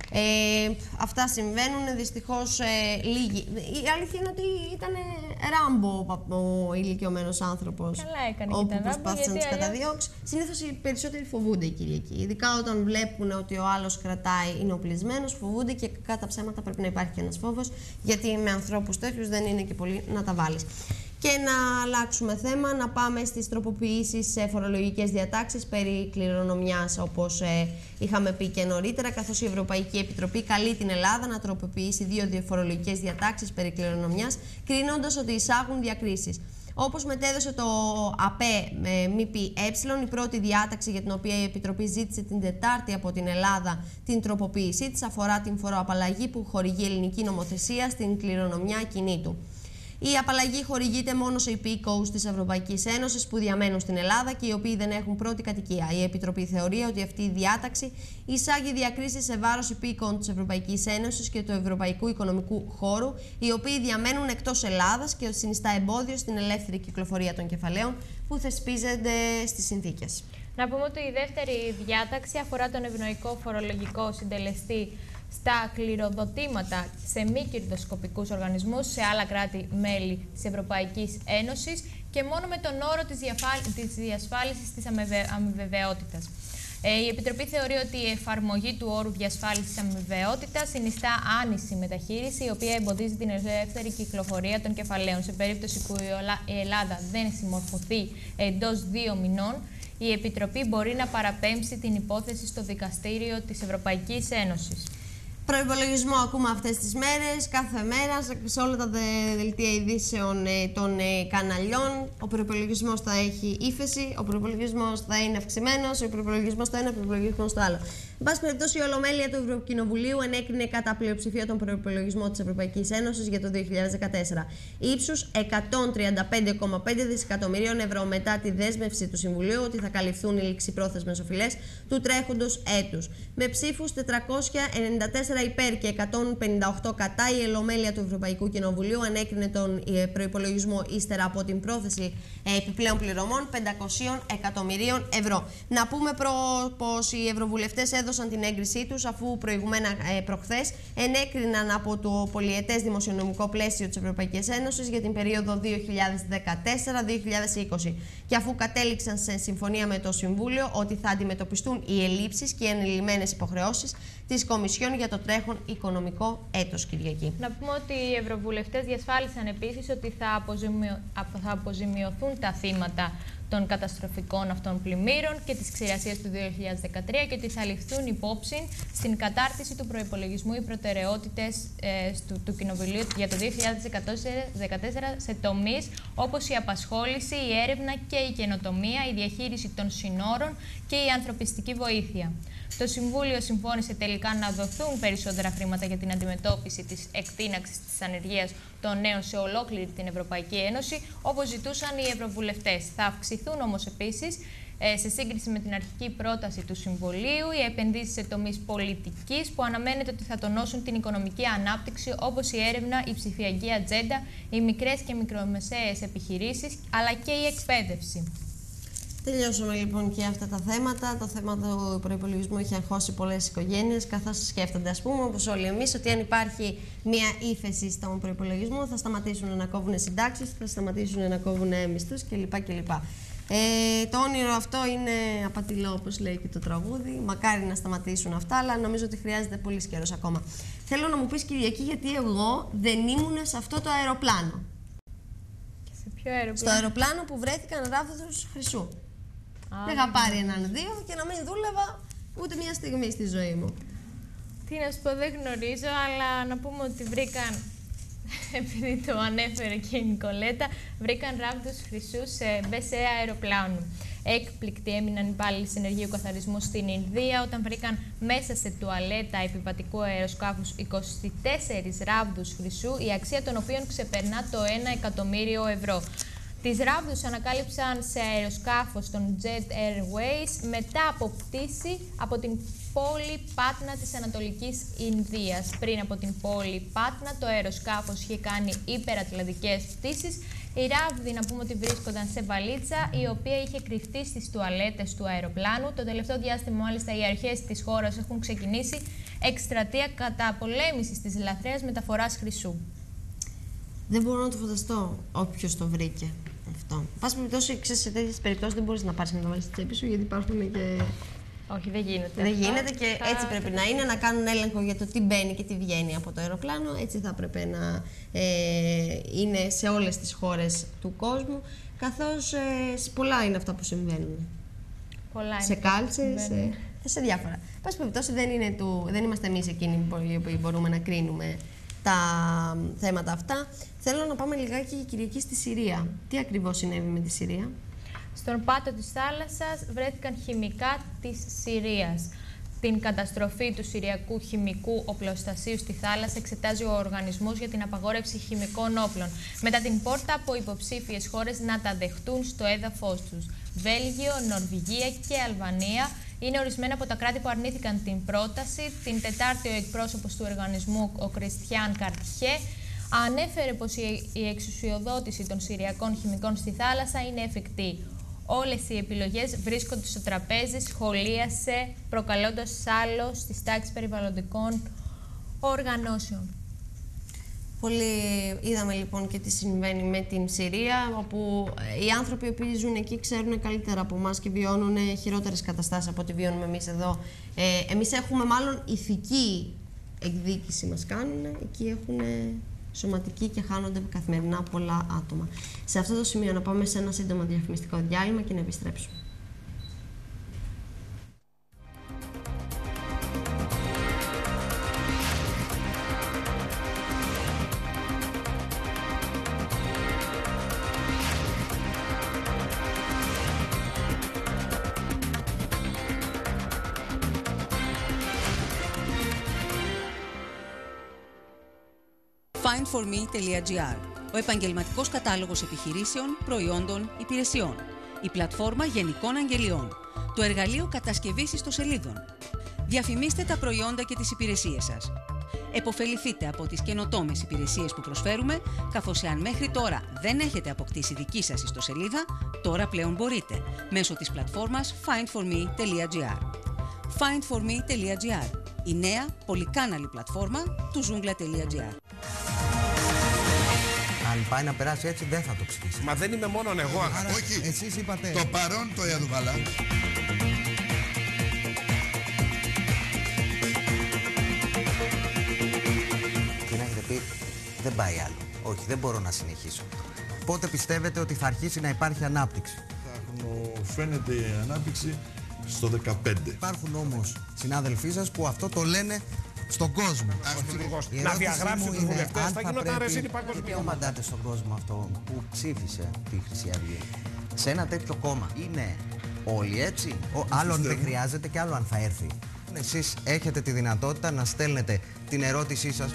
Ε, αυτά συμβαίνουν, δυστυχώς ε, λίγοι. Η αλήθεια είναι ότι ήταν ράμπο ο ηλικιωμένος άνθρωπος. Καλά έκανε όπου και προσπάθησαν να τους αλλιώς... καταδιώξει. Συνήθως οι περισσότεροι φοβούνται η Κυριακή. Ειδικά όταν βλέπουν ότι ο άλλος κρατάει, είναι οπλισμένος, φοβούνται και κατά ψέματα πρέπει να υπάρχει και ένας φόβος, γιατί με ανθρώπους τέτοιους δεν είναι και πολύ να τα βάλεις. Και να αλλάξουμε θέμα, να πάμε στις τροποποιήσεις σε φορολογικές διατάξεις περί κληρονομιάς, όπως ε, είχαμε πει και νωρίτερα, καθώς η Ευρωπαϊκή Επιτροπή καλεί την Ελλάδα να τροποποιήσει δύο φορολογικές διατάξεις περί κληρονομιάς, κρίνοντας ότι εισάγουν διακρίσεις. Όπως μετέδωσε το ΑΠΕ με ΜΠΕ, η πρώτη διάταξη για την οποία η Επιτροπή ζήτησε την Τετάρτη από την Ελλάδα την τροποποίησή της αφορά την φοροαπαλλαγή που χορηγεί η ελληνική νομοθεσία στην κληρονομιά ακινήτου. Η απαλλαγή χορηγείται μόνο σε υπήκοους της Ευρωπαϊκής Ένωσης που διαμένουν στην Ελλάδα και οι οποίοι δεν έχουν πρώτη κατοικία. Η Επιτροπή θεωρεί ότι αυτή η διάταξη εισάγει διακρίσεις σε βάρος υπήκοων της Ευρωπαϊκής Ένωσης και του Ευρωπαϊκού Οικονομικού Χώρου, οι οποίοι διαμένουν εκτός Ελλάδας και συνιστά εμπόδιο στην ελεύθερη κυκλοφορία των κεφαλαίων που θεσπίζονται στις συνθήκες. Να πούμε ότι η δεύτερη διάταξη αφορά τον ευνοϊκό φορολογικό συντελεστή στα κληροδοτήματα σε μη κερδοσκοπικούς οργανισμούς σε άλλα κράτη-μέλη της Ευρωπαϊκής Ένωσης και μόνο με τον όρο της, της διασφάλισης της αμοιβαιότητας. Ε, η Επιτροπή θεωρεί ότι η εφαρμογή του όρου διασφάλισης αμοιβαιότητας συνιστά άνηση μεταχείριση, η οποία εμποδίζει την ελεύθερη κυκλοφορία των κεφαλαίων. Σε περίπτωση που η Ελλάδα δεν συμμορφωθεί εντός δύο μηνών, η Επιτροπή μπορεί να παραπέμψει την υπόθεση στο Δικαστήριο της Ευρωπαϊκής Ένωσης. Προϋπολογισμό ακούμε αυτές τις μέρες, κάθε μέρα, σε όλα τα δελτία ειδήσεων ε, των ε, καναλιών. Ο προϋπολογισμός θα έχει ύφεση, ο προϋπολογισμός θα είναι αυξημένος, ο προϋπολογισμός το ένα, ο προϋπολογισμός το άλλο. Εν πάση περιπτώσει, η Ολομέλεια του Ευρωκοινοβουλίου ενέκρινε κατά πλειοψηφία τον προϋπολογισμό της Ευρωπαϊκής Ένωσης για το δύο χιλιάδες δεκατέσσερα. Ύψους εκατόν τριάντα πέντε κόμμα πέντε δισεκατομμυρίων ευρώ μετά τη δέσμευση του Συμβουλίου ότι θα καλυφθούν οι ληξιπρόθεσμες οφειλές του τρέχοντος έτους. Με ψήφους τετρακόσια ενενήντα τέσσερα υπέρ και εκατόν πενήντα οκτώ κατά, η Ολομέλεια του Ευρωπαϊκού Κοινοβουλίου ανέκρινε τον προϋπολογισμό ύστερα από την πρόθεση επιπλέον πληρωμών πεντακόσια εκατομμυρίων ευρώ. Να πούμε προ, πως οι ευρωβουλευτές έδωσαν την έγκρισή τους αφού προηγουμένα ε, προχθές ενέκριναν από το πολυετές δημοσιονομικό πλαίσιο της Ευρωπαϊκής Ένωσης για την περίοδο δύο χιλιάδες δεκατέσσερα δύο χιλιάδες είκοσι και αφού κατέληξαν σε συμφωνία με το Συμβούλιο ότι θα αντιμετωπιστούν οι ελλείψεις και οι ανελημμένες υποχρεώσεις της Κομισιόν για το τρέχον οικονομικό έτος, Κυριακή. Να πούμε ότι οι ευρωβουλευτές διασφάλισαν επίσης ότι θα, αποζημιο... θα αποζημιωθούν τα θύματα των καταστροφικών αυτών πλημμύρων και της ξηρασίας του δύο χιλιάδες δεκατρία και ότι θα ληφθούν υπόψη στην κατάρτιση του προϋπολογισμού οι προτεραιότητες ε, του, του Κοινοβουλίου για το δύο χιλιάδες δεκατέσσερα σε τομείς όπως η απασχόληση, η έρευνα και η καινοτομία, η διαχείριση των συνόρων και η ανθρωπιστική βοήθεια. Το Συμβούλιο συμφώνησε τελικά να δοθούν περισσότερα χρήματα για την αντιμετώπιση της εκτείναξης της ανεργίας των νέων σε ολόκληρη την Ευρωπαϊκή Ένωση, όπως ζητούσαν οι ευρωβουλευτές. Θα αυξηθούν όμως επίσης, σε σύγκριση με την αρχική πρόταση του Συμβουλίου, οι επενδύσεις σε τομείς πολιτικής που αναμένεται ότι θα τονώσουν την οικονομική ανάπτυξη, όπως η έρευνα, η ψηφιακή ατζέντα, οι μικρές και μικρομεσαίες επιχειρήσεις, αλλά και η εκπαίδευση. Τελειώσαμε λοιπόν και αυτά τα θέματα. Το θέμα του προϋπολογισμού έχει αγχώσει πολλές οικογένειες, καθώς σκέφτονται, ας πούμε, όπως όλοι εμείς, ότι αν υπάρχει μία ύφεση στον προϋπολογισμό θα σταματήσουν να κόβουν συντάξεις, θα σταματήσουν να κόβουν μισθούς κλπ. κλπ. Ε, το όνειρο αυτό είναι απατηλό, όπως λέει και το τραγούδι. Μακάρι να σταματήσουν αυτά, αλλά νομίζω ότι χρειάζεται πολύ καιρός ακόμα. Θέλω να μου πεις, Κυριακή, γιατί εγώ δεν ήμουν σε αυτό το αεροπλάνο. Και σε ποιο αεροπλάνο? Στο αεροπλάνο που βρέθηκαν ράβδους χρυσού. Ah, είχα πάρει έναν δύο και να μην δούλευα ούτε μια στιγμή στη ζωή μου. Τι να σου πω, δεν γνωρίζω, αλλά να πούμε ότι βρήκαν, επειδή το ανέφερε και η Νικολέτα, βρήκαν ράβδους χρυσού σε μπεσέ αεροπλάνου. Έκπληκτοι έμειναν οι υπάλληλοι συνεργείου καθαρισμού στην Ινδία όταν βρήκαν μέσα σε τουαλέτα επιβατικού αεροσκάφους είκοσι τέσσερις ράβδους χρυσού, η αξία των οποίων ξεπερνά το ένα εκατομμύριο ευρώ. Τις ράβδους ανακάλυψαν σε αεροσκάφο των Jet Airways μετά από πτήση από την πόλη Πάτνα της Ανατολικής Ινδίας. Πριν από την πόλη Πάτνα, το αεροσκάφος είχε κάνει υπερατλαντικές πτήσεις, Η ράβδη, να πούμε ότι βρίσκονταν σε βαλίτσα, η οποία είχε κρυφτεί στις τουαλέτες του αεροπλάνου. Το τελευταίο διάστημα, μάλιστα, οι αρχές της χώρας έχουν ξεκινήσει εκστρατεία καταπολέμησης της λαθρέας μεταφοράς χρυσού. Δεν μπορώ να το φανταστώ όποιος το βρήκε αυτό. Πάση περιπτώσει, ξέρεις, σε τέτοιες περιπτώσεις δεν μπορείς να πάρεις και να το βάλεις στη τσέπη σου, γιατί υπάρχουν και. Όχι, δεν γίνεται. Δεν γίνεται και έτσι πρέπει να είναι, να κάνουν έλεγχο για το τι μπαίνει και τι βγαίνει από το αεροπλάνο. Έτσι θα έπρεπε να ε, είναι σε όλες τις χώρες του κόσμου, καθώς ε, πολλά είναι αυτά που συμβαίνουν. Πολλά σε κάλτσες, σε, σε διάφορα. Πάση περιπτώσει, δεν, είναι του, δεν είμαστε εμείς εκείνοι που μπορούμε να κρίνουμε τα θέματα αυτά. Θέλω να πάμε λιγάκι για Κυριακή στη Συρία. Τι ακριβώς συνέβη με τη Συρία? Στον πάτο της θάλασσας βρέθηκαν χημικά της Συρίας. Την καταστροφή του Συριακού Χημικού Οπλοστασίου στη θάλασσα εξετάζει ο Οργανισμός για την Απαγόρευση Χημικών Όπλων, μετά την πόρτα από υποψήφιες χώρες να τα δεχτούν στο έδαφος τους. Βέλγιο, Νορβηγία και Αλβανία είναι ορισμένα από τα κράτη που αρνήθηκαν την πρόταση. Την Τετάρτη, ο εκπρόσωπος του οργανισμού, ο Κριστιάν Καρτιέ, ανέφερε πως η εξουσιοδότηση των Συριακών χημικών στη θάλασσα είναι εφικτή. Όλες οι επιλογές βρίσκονται στο τραπέζι, σχολίασε, προκαλώντας σάλο στις τάξεις περιβαλλοντικών οργανώσεων. Πολύ είδαμε λοιπόν και τι συμβαίνει με την Συρία, όπου οι άνθρωποι που ζουν εκεί ξέρουν καλύτερα από εμάς και βιώνουν χειρότερες καταστάσεις από ό,τι βιώνουμε εμείς εδώ. Ε, εμείς έχουμε μάλλον ηθική εκδίκηση μας κάνουν, εκεί έχουν σωματική και χάνονται καθημερινά πολλά άτομα. Σε αυτό το σημείο να πάμε σε ένα σύντομο διαφημιστικό διάλειμμα και να επιστρέψουμε. φάιντ φορ μι τελεία τζι άρ, ο επαγγελματικός κατάλογος επιχειρήσεων, προϊόντων, υπηρεσιών, η πλατφόρμα γενικών αγγελιών, το εργαλείο κατασκευής ιστοσελίδων. Διαφημίστε τα προϊόντα και τις υπηρεσίες σας. Εποφεληθείτε από τις καινοτόμες υπηρεσίες που προσφέρουμε, καθώς εάν μέχρι τώρα δεν έχετε αποκτήσει δική σας ιστοσελίδα, τώρα πλέον μπορείτε, μέσω της πλατφόρμας φάιντ φορ μι τελεία τζι άρ. φάιντ φορ μι τελεία τζι άρ, η νέα πολυκάναλη πλατφόρμα του ζούγκλα τελεία τζι άρ. Αν πάει να περάσει έτσι, δεν θα το ψηφίσει. Μα δεν είμαι μόνον εγώ. Άρα, όχι. Εσείς είπατε. Το παρόν το Ιαδουβαλά. Και να έχετε πει, δεν πάει άλλο. Όχι, δεν μπορώ να συνεχίσω. Πότε πιστεύετε ότι θα αρχίσει να υπάρχει ανάπτυξη? Θα φαίνεται η ανάπτυξη στο δεκαπέντε. Υπάρχουν όμως συνάδελφοί σας που αυτό το λένε στον κόσμο. Να διαγράψει τους βουλευτές, θα γινόταν ρεζίλη παγκοσμίω. Τι απαντάτε στον κόσμο αυτό που ψήφισε τη Χρυσή Αυγή? Σε ένα τέτοιο κόμμα είναι όλοι έτσι? Ο, άλλον δεν χρειάζεται και άλλο αν θα έρθει. Εσείς έχετε τη δυνατότητα να στέλνετε την ερώτησή σας.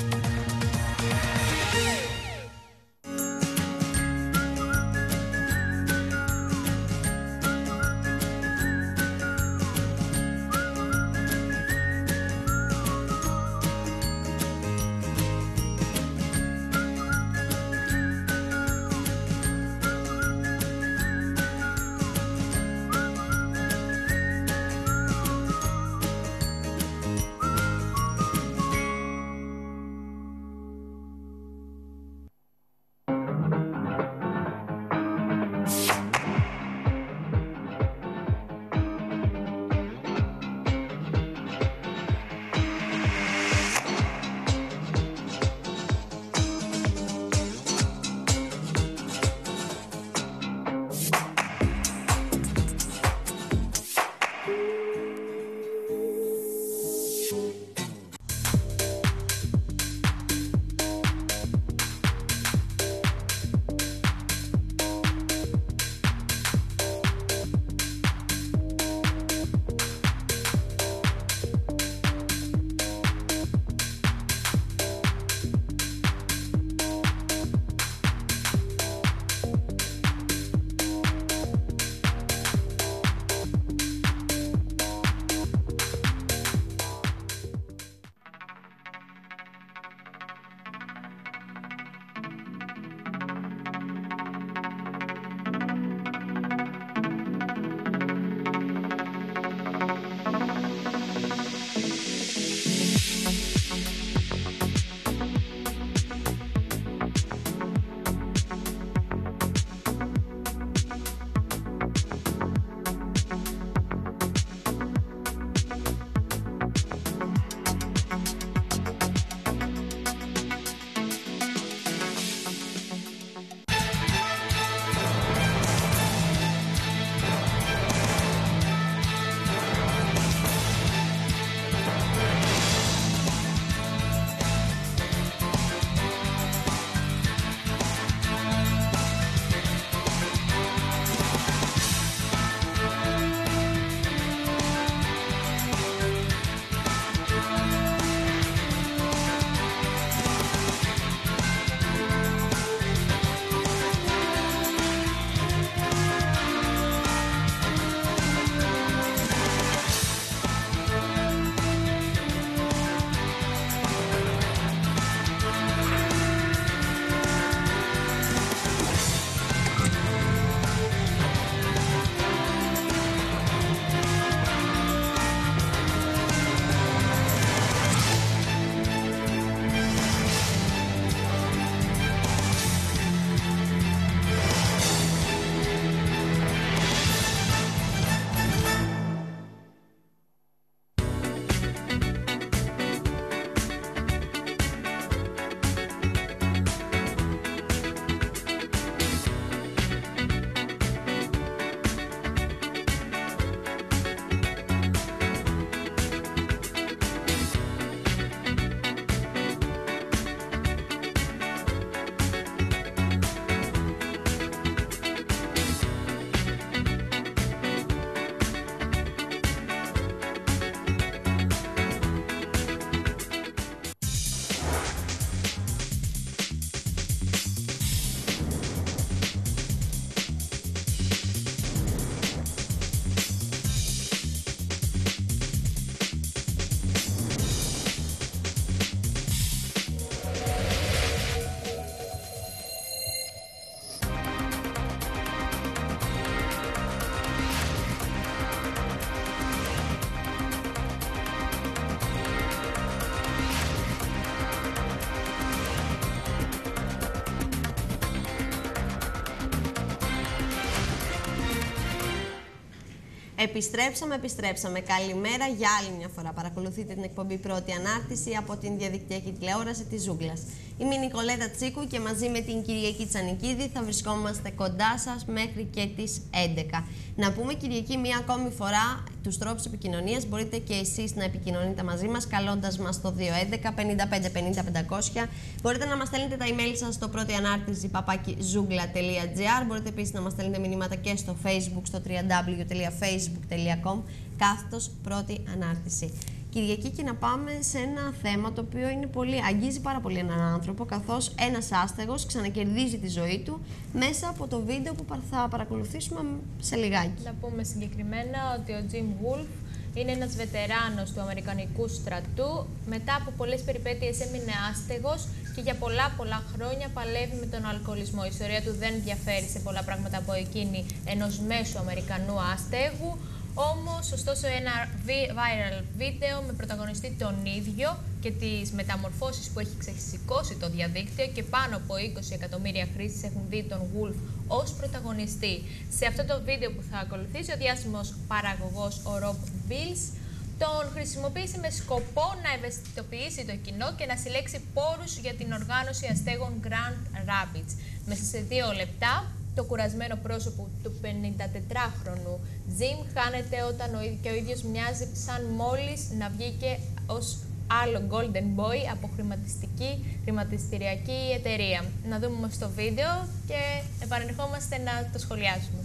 Επιστρέψαμε, επιστρέψαμε. Καλημέρα για άλλη μια φορά. Παρακολουθείτε την εκπομπή Πρώτη Ανάρτηση από την διαδικτυακή τηλεόραση της Ζούγκλας. Είμαι η Νικολέτα Τσίκου και μαζί με την Κυριακή Τσανικίδη θα βρισκόμαστε κοντά σας μέχρι και τις έντεκα. Να πούμε, Κυριακή, μία ακόμη φορά τους τρόπους επικοινωνίας. Μπορείτε και εσείς να επικοινωνείτε μαζί μας καλώντας μας στο δύο έντεκα πενήντα πέντε πενήντα πεντακόσια. Μπορείτε να μας στέλνετε τα email σας στο πρώτη ανάρτηση παπάκι ζούγκλα τελεία τζι άρ. Μπορείτε επίσης να μας στέλνετε μηνύματα και στο Facebook στο double-u double-u double-u τελεία facebook τελεία com κάθετος πρώτη ανάρτηση. Κυριακή, και να πάμε σε ένα θέμα το οποίο είναι πολύ, αγγίζει πάρα πολύ έναν άνθρωπο, καθώς ένας άστεγος ξανακερδίζει τη ζωή του μέσα από το βίντεο που θα παρακολουθήσουμε σε λιγάκι. Να πούμε συγκεκριμένα ότι ο Jim Wolf είναι ένας βετεράνος του Αμερικανικού στρατού. Μετά από πολλές περιπέτειες έμεινε άστεγος και για πολλά πολλά χρόνια παλεύει με τον αλκοολισμό. Η ιστορία του δεν διαφέρει σε πολλά πράγματα από εκείνη ενός μέσου Αμερικανού άστεγου. Όμως, ωστόσο, ένα viral βίντεο με πρωταγωνιστή τον ίδιο και τις μεταμορφώσεις που έχει ξεσηκώσει το διαδίκτυο, και πάνω από είκοσι εκατομμύρια χρήστες έχουν δει τον Wolf ως πρωταγωνιστή. Σε αυτό το βίντεο που θα ακολουθήσει, ο διάσημος παραγωγός, ο Rob Bills, τον χρησιμοποίησε με σκοπό να ευαισθητοποιήσει το κοινό και να συλλέξει πόρους για την οργάνωση αστέγων Grand Rapids. Μέσα σε δύο λεπτά, το κουρασμένο πρόσωπο του πενηντατετράχρονου Jim χάνεται όταν ο, και ο ίδιος μοιάζει σαν μόλις να βγήκε ως άλλο Golden Boy από χρηματιστική, χρηματιστηριακή εταιρεία. Να δούμε όμως το βίντεο και επανερχόμαστε να το σχολιάσουμε.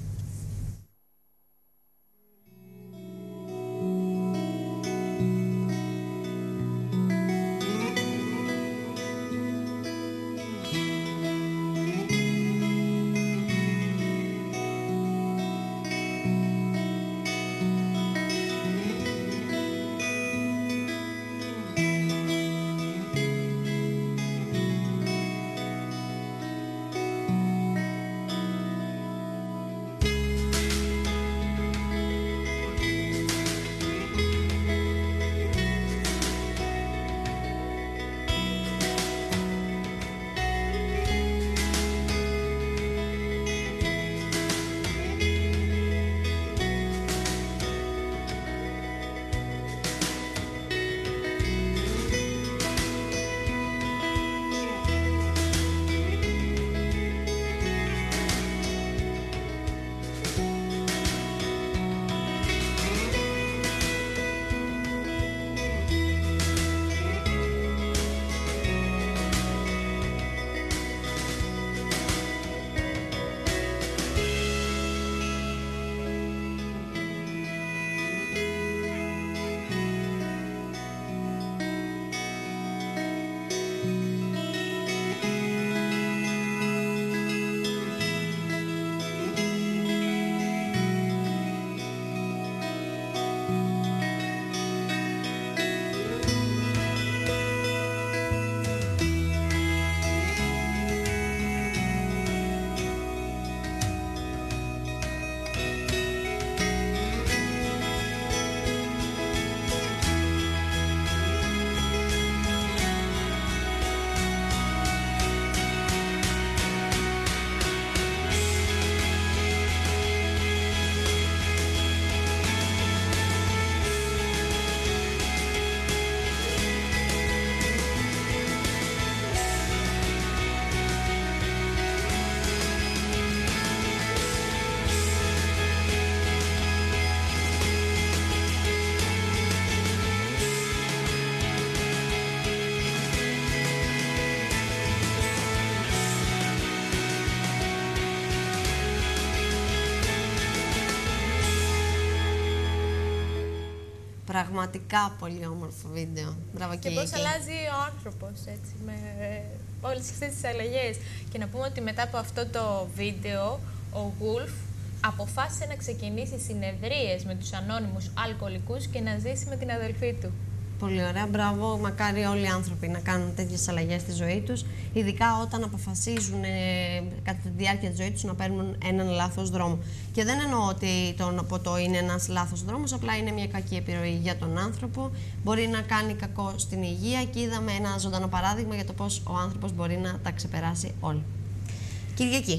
Πραγματικά πολύ όμορφο βίντεο. Μπράβο, και πώς αλλάζει ο άνθρωπος, έτσι, με όλες αυτές τις αλλαγές. Και να πούμε ότι μετά από αυτό το βίντεο, ο Wolf αποφάσισε να ξεκινήσει συνεδρίες με τους ανώνυμους αλκοολικούς και να ζήσει με την αδελφή του. Πολύ ωραία, μπράβο. Μακάρι όλοι οι άνθρωποι να κάνουν τέτοιες αλλαγές στη ζωή τους, ειδικά όταν αποφασίζουν ε, κατά τη διάρκεια της ζωής τους να παίρνουν έναν λάθος δρόμο. Και δεν εννοώ ότι το ποτό είναι ένας λάθος δρόμος, απλά είναι μια κακή επιρροή για τον άνθρωπο. Μπορεί να κάνει κακό στην υγεία και είδαμε ένα ζωντανό παράδειγμα για το πώς ο άνθρωπος μπορεί να τα ξεπεράσει όλα. Κυριακή.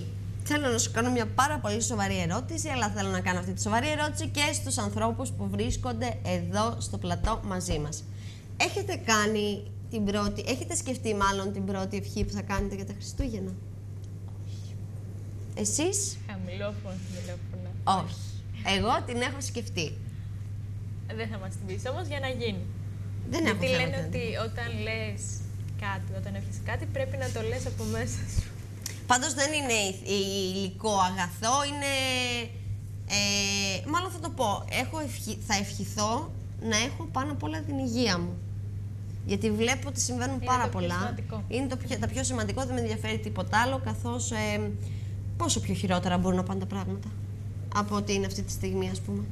Θέλω να σου κάνω μια πάρα πολύ σοβαρή ερώτηση, αλλά θέλω να κάνω αυτή τη σοβαρή ερώτηση και στους ανθρώπους που βρίσκονται εδώ στο πλατό μαζί μας. Έχετε κάνει την πρώτη, έχετε σκεφτεί μάλλον την πρώτη ευχή που θα κάνετε για τα Χριστούγεννα? Εσείς? Χαμηλόφωνο, χαμηλόφωνο. Όχι. Εγώ την έχω σκεφτεί. Δεν θα μας την πεις όμως για να γίνει. Δεν Γιατί έχω λένε ότι όταν λες κάτι, όταν έχεις κάτι, πρέπει να το λες από μέσα σου. Πάντως δεν είναι υλικό αγαθό, είναι... Ε, μάλλον θα το πω, έχω ευχη, θα ευχηθώ να έχω πάνω απ' όλα την υγεία μου. Γιατί βλέπω ότι συμβαίνουν είναι πάρα το πολλά. Σημαντικό. Είναι το πιο, τα πιο σημαντικό, δεν με ενδιαφέρει τίποτα άλλο, καθώς ε, πόσο πιο χειρότερα μπορούν να πάνε τα πράγματα από ό,τι είναι αυτή τη στιγμή, ας πούμε.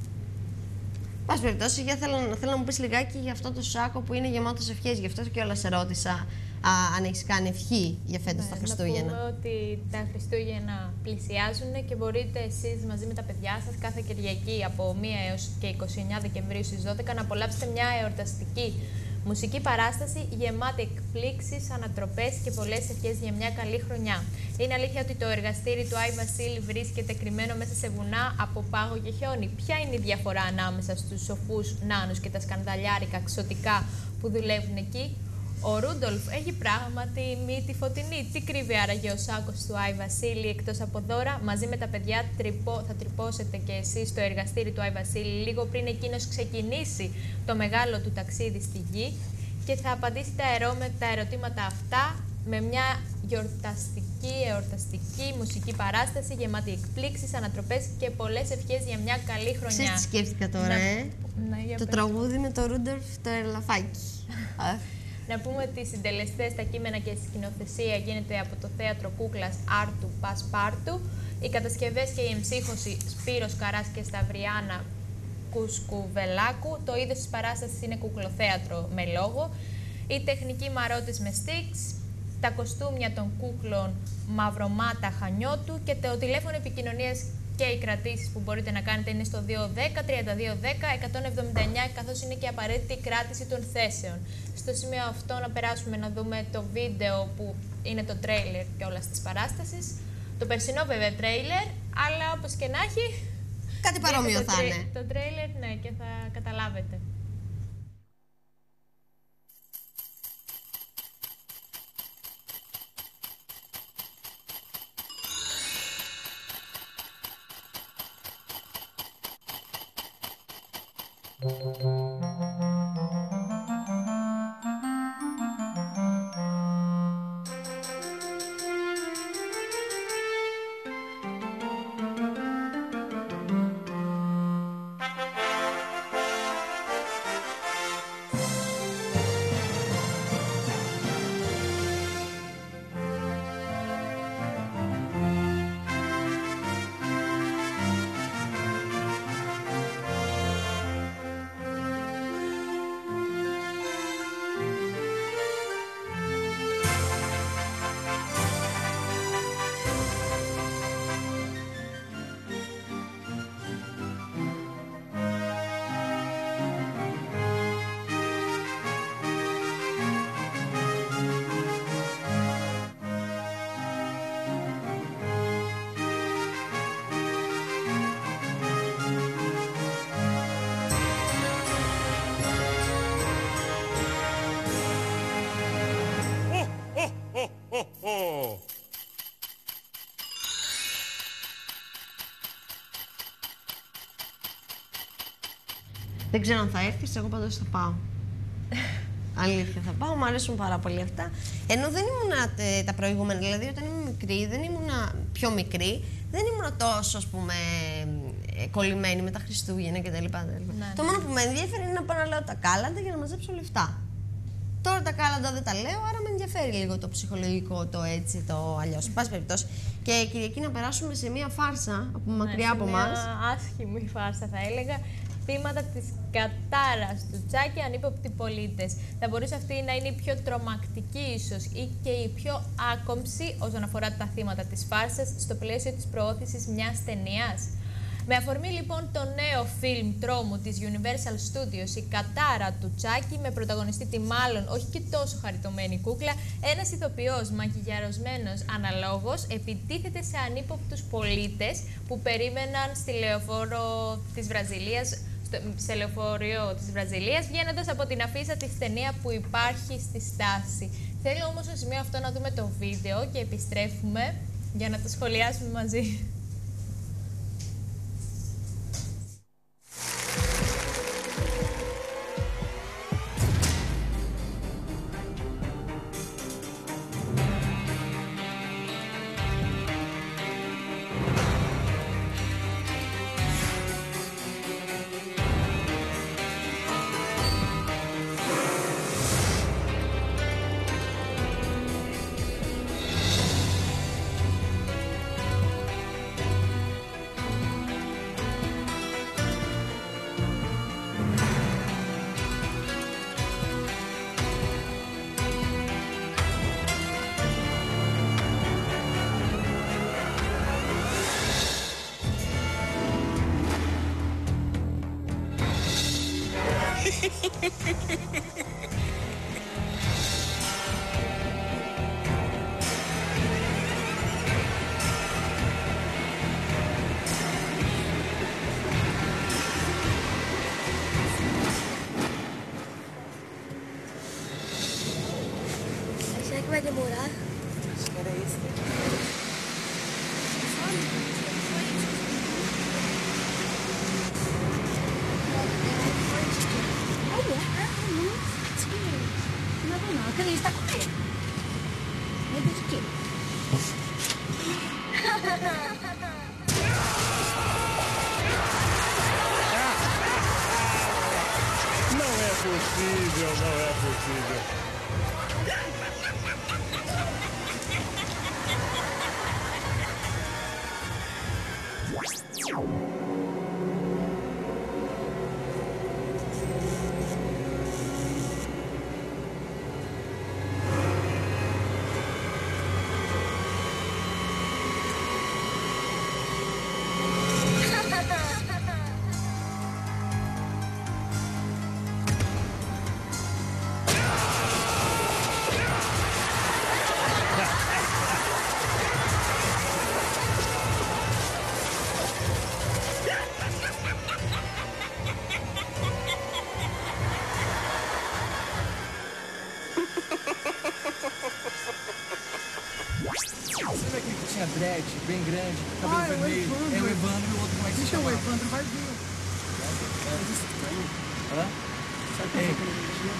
Πάση περιπτώσει, θέλω, θέλω να μου πεις λιγάκι για αυτό το σάκο που είναι γεμάτος ευχές. Γι' αυτό και όλα σε ρώτησα α, αν έχεις κάνει ευχή για φέτος ναι, τα Χριστούγεννα. Να πούμε ότι τα Χριστούγεννα πλησιάζουν και μπορείτε εσείς μαζί με τα παιδιά σας κάθε Κυριακή από μία έως και είκοσι εννέα Δεκεμβρίου στις δώδεκα να απολαύσετε μια εορταστική μουσική παράσταση γεμάτη εκπλήξεις, ανατροπές και πολλές ευχές για μια καλή χρονιά. Είναι αλήθεια ότι το εργαστήρι του Άι Βασίλη βρίσκεται κρυμμένο μέσα σε βουνά από πάγο και χιόνι. Ποια είναι η διαφορά ανάμεσα στους σοφούς νάνους και τα σκανδαλιάρικα ξωτικά που δουλεύουν εκεί? Ο Ρούντολφ έχει πράγματι μύτη φωτεινή. Τι κρύβει άραγε ο σάκος του Άι Βασίλη εκτός από δώρα? Μαζί με τα παιδιά τρυπώ, θα τρυπώσετε και εσείς στο εργαστήρι του Άι Βασίλη λίγο πριν εκείνος ξεκινήσει το μεγάλο του ταξίδι στη γη και θα απαντήσει τα, ερώ, τα ερωτήματα αυτά με μια γιορταστική, εορταστική μουσική παράσταση γεμάτη εκπλήξεις, ανατροπές και πολλές ευχές για μια καλή χρονιά. Ξέρεις τι σκέφτηκα τώρα, να, ε? να, το πες. τραγούδι με το Ρούντολφ το Ερλαφάκι. Να πούμε ότι οι συντελεστές, τα κείμενα και η σκηνοθεσία γίνεται από το θέατρο κούκλας Άρτου Πασπάρτου. Οι κατασκευές και η εμψύχωση Σπύρος Καράς και Σταυριάνα Κουσκουβελάκου. Το είδος της παράστασης είναι κουκλοθέατρο με λόγο. Η τεχνική Μαρώτης με στίξ. Τα κοστούμια των κούκλων Μαυρομάτα Χανιώτου και το τηλέφωνο επικοινωνίας και οι κρατήσεις που μπορείτε να κάνετε είναι στο δύο δέκα τριάντα δύο δέκα εκατόν εβδομήντα εννέα, καθώς είναι και απαραίτητη η κράτηση των θέσεων. Στο σημείο αυτό να περάσουμε να δούμε το βίντεο που είναι το τρέιλερ και όλα της παράστασης. Το περσινό βέβαια τρέιλερ, αλλά όπως και να έχει... Κάτι παρόμοιο θα είναι. Το τρέιλερ, ναι, και θα καταλάβετε. Δεν ξέρω αν θα έρθεις, εγώ πάντως θα πάω. Αλήθεια, θα πάω, μου αρέσουν πάρα πολύ αυτά. Ενώ δεν ήμουνα τα προηγούμενα, δηλαδή όταν ήμουν μικρή, δεν ήμουνα πιο μικρή, δεν ήμουνα τόσο, ας πούμε, κολλημένη με τα Χριστούγεννα κτλ. Ναι, το μόνο που με ενδιαφέρει είναι να πάω να λέω τα κάλαντα για να μαζέψω λεφτά. Τώρα τα κάλαντα δεν τα λέω, άρα με ενδιαφέρει λίγο το ψυχολογικό, το έτσι, το αλλιώς. Πάση περιπτώσει. Και Κυριακή να περάσουμε σε μία φάρσα από μακριά από εμάς. Μια άσχημη φάρσα, θα έλεγα. Θύματα της κατάρας του Τσάκη, ανύποπτοι πολίτες. Θα μπορούσε αυτή να είναι η πιο τρομακτική ίσως ή και η πιο άκομψη όσον αφορά τα θύματα της φάρσας στο πλαίσιο της προώθησης μιας ταινίας. Με αφορμή λοιπόν το νέο φιλμ τρόμου της Universal Studios, η κατάρα του Τσάκη, με πρωταγωνιστή τη μάλλον όχι και τόσο χαριτωμένη κούκλα, ένας ηθοποιός μακιγιαρωσμένος αναλόγως επιτίθεται σε ανύποπτους πολίτες που περίμεναν στη λεωφόρο της Βραζιλίας, σε λεωφορείο της Βραζιλίας, βγαίνοντας από την αφίσα της ταινία που υπάρχει στη στάση. Θέλω όμως στο σημείο αυτό να δούμε το βίντεο και επιστρέφουμε για να το σχολιάσουμε μαζί. Vai demorar? Acho que era isso. Olha, não, não, não, aquele está com ele. Medo de quê? Não é possível, não é possível. Dread, bem grande, cabelo ah, vermelho. É o Evandro e o outro como é que se chama? Deixa o Evandro vai vir. Hã? Sabe quem é aquele bichinho?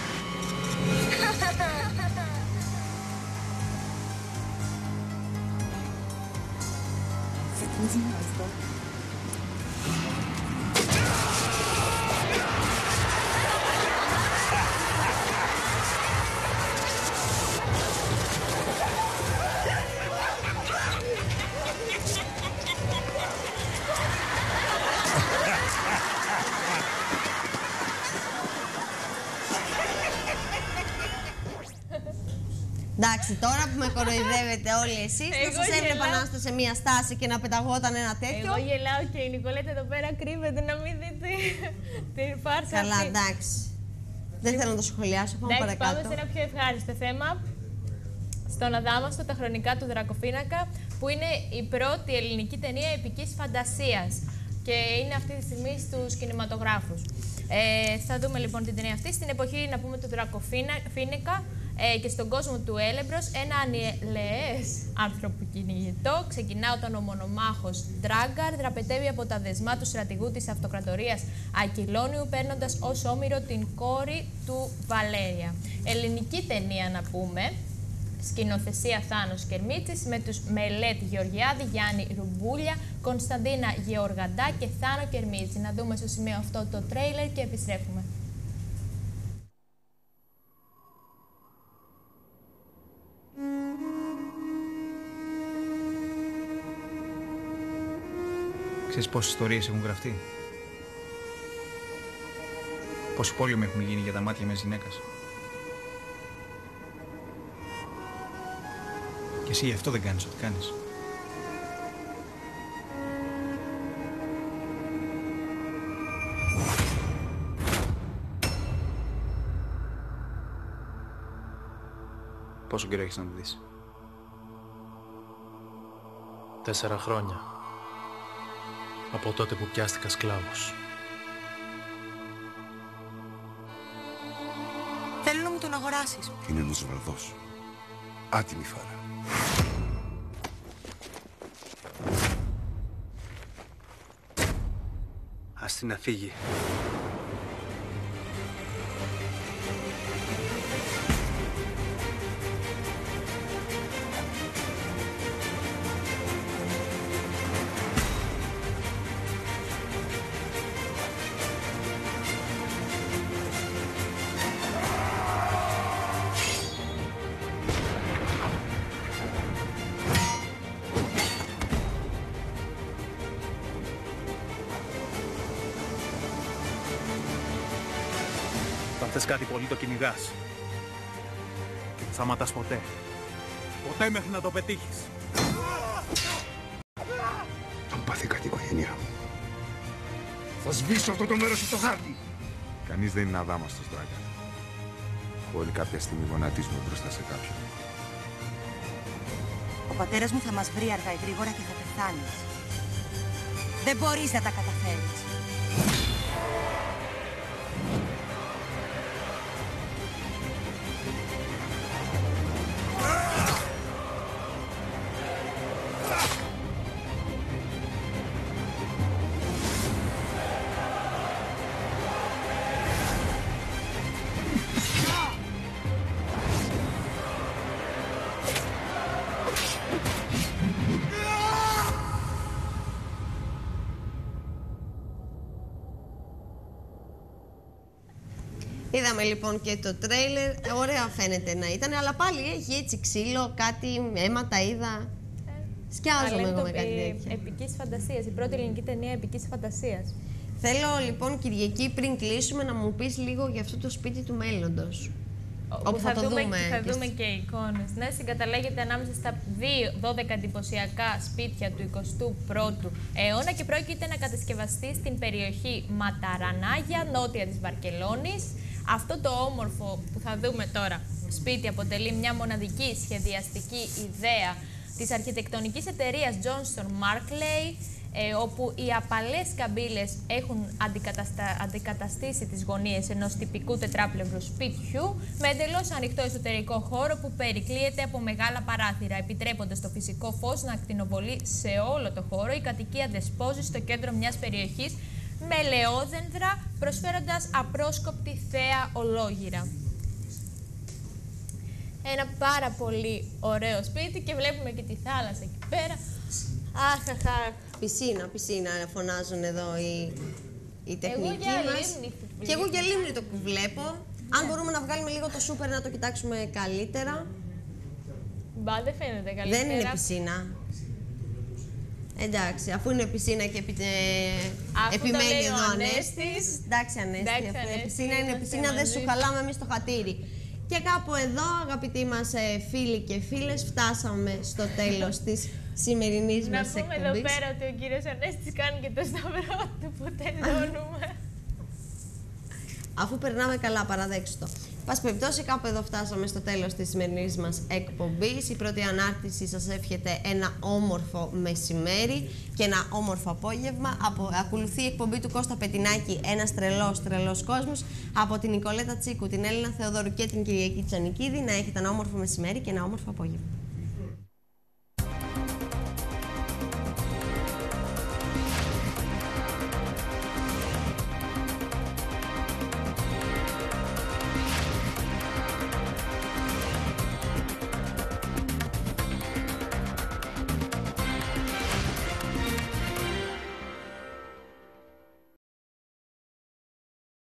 Você tem quinze reais, tá? Εντάξει, τώρα που με κοροϊδεύετε όλοι εσείς, να σας έβλεπα να είστε σε μία στάση και να πεταγόταν ένα τέτοιο. Εγώ γελάω και η Νικολέτα εδώ πέρα κρύβεται να μην δείτε την φάρσα. Καλά, εντάξει. Δεν θέλω να το σχολιάσω, πάμε εντάξει, παρακάτω. Πάμε σε ένα πιο ευχάριστο θέμα. Στον Αδάμαστο, τα χρονικά του Δρακοφίνακα, που είναι η πρώτη ελληνική ταινία επικής φαντασίας και είναι αυτή τη στιγμή στους κινηματογράφους. Ε, θα δούμε λοιπόν την ταινία αυτή στην εποχή, να πούμε, του Δρακοφίνακα. Ε, και στον κόσμο του Έλεμπρος, ένα ανηλαιές άνθρωπο κυνηγητό ξεκινά όταν ο μονομάχος Ντράγκαρ δραπετεύει από τα δεσμά του στρατηγού της αυτοκρατορίας Ακυλώνιου, παίρνοντας ως όμηρο την κόρη του Βαλέρια. Ελληνική ταινία, να πούμε, σκηνοθεσία Θάνος Κερμίτσης, με τους Μελέτη Γεωργιάδη, Γιάννη Ρουμπούλια, Κωνσταντίνα Γεωργαντά και Θάνο Κερμίτση. Να δούμε στο σημείο αυτό το τρέιλερ και επιστρέφουμε. Ξέρεις πόσες ιστορίες έχουν γραφτεί? Πόσοι πόλεμοι έχουν γίνει για τα μάτια μιας γυναίκας? Και εσύ γι' αυτό δεν κάνεις ό,τι κάνεις. Πόσο καιρό έχεις να τη δεις? Τέσσερα χρόνια. Από τότε που πιάστηκα σκλάβος. Θέλω να μου τον αγοράσεις. Είναι ένας βαρδός. Άτιμη φάρα. Ας την να φύγει. Αν θες κάτι πολύ το κυνηγάς. Και δεν σταματάς ποτέ. Ποτέ μέχρι να το πετύχεις. Αν πάθει κάτι η οικογένειά μου, θα σβήσω αυτό το μέρος στο χάρτη. Κανείς δεν είναι αδάμαστος, Ντράγκαν. Όλοι κάποια στιγμή γονατίζουμε μπροστά σε κάποιον. Ο πατέρας μου θα μας βρει αργά ή γρήγορα και θα πεθάνεις. Δεν μπορείς να τα καταφέρεις. Είδαμε λοιπόν και το τρέιλερ, ωραία φαίνεται να ήταν, αλλά πάλι έχει έτσι ξύλο, κάτι αίματα είδα. Σκιάζομαι εγώ με κάτι τέτοιο. Επικής φαντασίας, η πρώτη ελληνική ταινία επικής φαντασίας. Θέλω λοιπόν Κυριακή πριν κλείσουμε να μου πεις λίγο για αυτό το σπίτι του μέλλοντος. Όπου θα, θα το δούμε, δούμε θα και δούμε και εικόνες. Ναι, συγκαταλέγεται ανάμεσα στα δώδεκα εντυπωσιακά σπίτια του εικοστού πρώτου αιώνα και πρόκειται να κατασκευαστεί στην περιοχή Ματαρανάγια, νότια της Βαρκελόνης. Αυτό το όμορφο που θα δούμε τώρα σπίτι αποτελεί μια μοναδική σχεδιαστική ιδέα της αρχιτεκτονικής εταιρείας Johnston Markley, ε, όπου οι απαλές καμπύλες έχουν αντικαταστα... αντικαταστήσει τις γωνίες ενός τυπικού τετράπλευρου σπιτιού με εντελώς ανοιχτό εσωτερικό χώρο που περικλείεται από μεγάλα παράθυρα, επιτρέποντας το φυσικό φως να ακτινοβολεί σε όλο το χώρο. Η κατοικία δεσπόζει στο κέντρο μιας περιοχής με λεόδεντρα, προσφέροντας απρόσκοπτη θέα ολόγυρα. Ένα πάρα πολύ ωραίο σπίτι και βλέπουμε και τη θάλασσα εκεί πέρα. Αχ, αχ, αχ. Πισίνα, πισίνα φωνάζουν εδώ οι, οι τεχνικοί εγώ για μας. Λίμνη. Και εγώ για Λίμνη το βλέπω. Αν ναι. μπορούμε να βγάλουμε λίγο το σούπερ να το κοιτάξουμε καλύτερα. Μπα, δεν φαίνεται καλύτερα. Δεν είναι πισίνα. Εντάξει, αφού είναι πισίνα και επι... επιμένει εδώ ο Ανέστης. Εντάξει, Ανέστη, αφού είναι πισίνα, είναι πισίνα, δεν σου χαλάμε εμείς το χατήρι. Και κάπου εδώ, αγαπητοί μας φίλοι και φίλες, φτάσαμε στο τέλος της σημερινής μας εκπομπής. Να πούμε εδώ πέρα ότι ο κύριος Ανέστης κάνει και το σταυρό του που τελειώνουμε. Αφού περνάμε καλά, παραδέξου το. Πας περιπτώσει, κάπου εδώ φτάσαμε στο τέλος της σημερινής μας εκπομπής. Η πρώτη ανάρτηση σας εύχεται ένα όμορφο μεσημέρι και ένα όμορφο απόγευμα. Από, ακολουθεί η εκπομπή του Κώστα Πετινάκη, ένας τρελός τρελός κόσμος. Από την Νικολέτα Τσίκου, την Έλληνα Θεοδόρου και την Κυριακή Τσανικίδη. Να έχετε ένα όμορφο μεσημέρι και ένα όμορφο απόγευμα.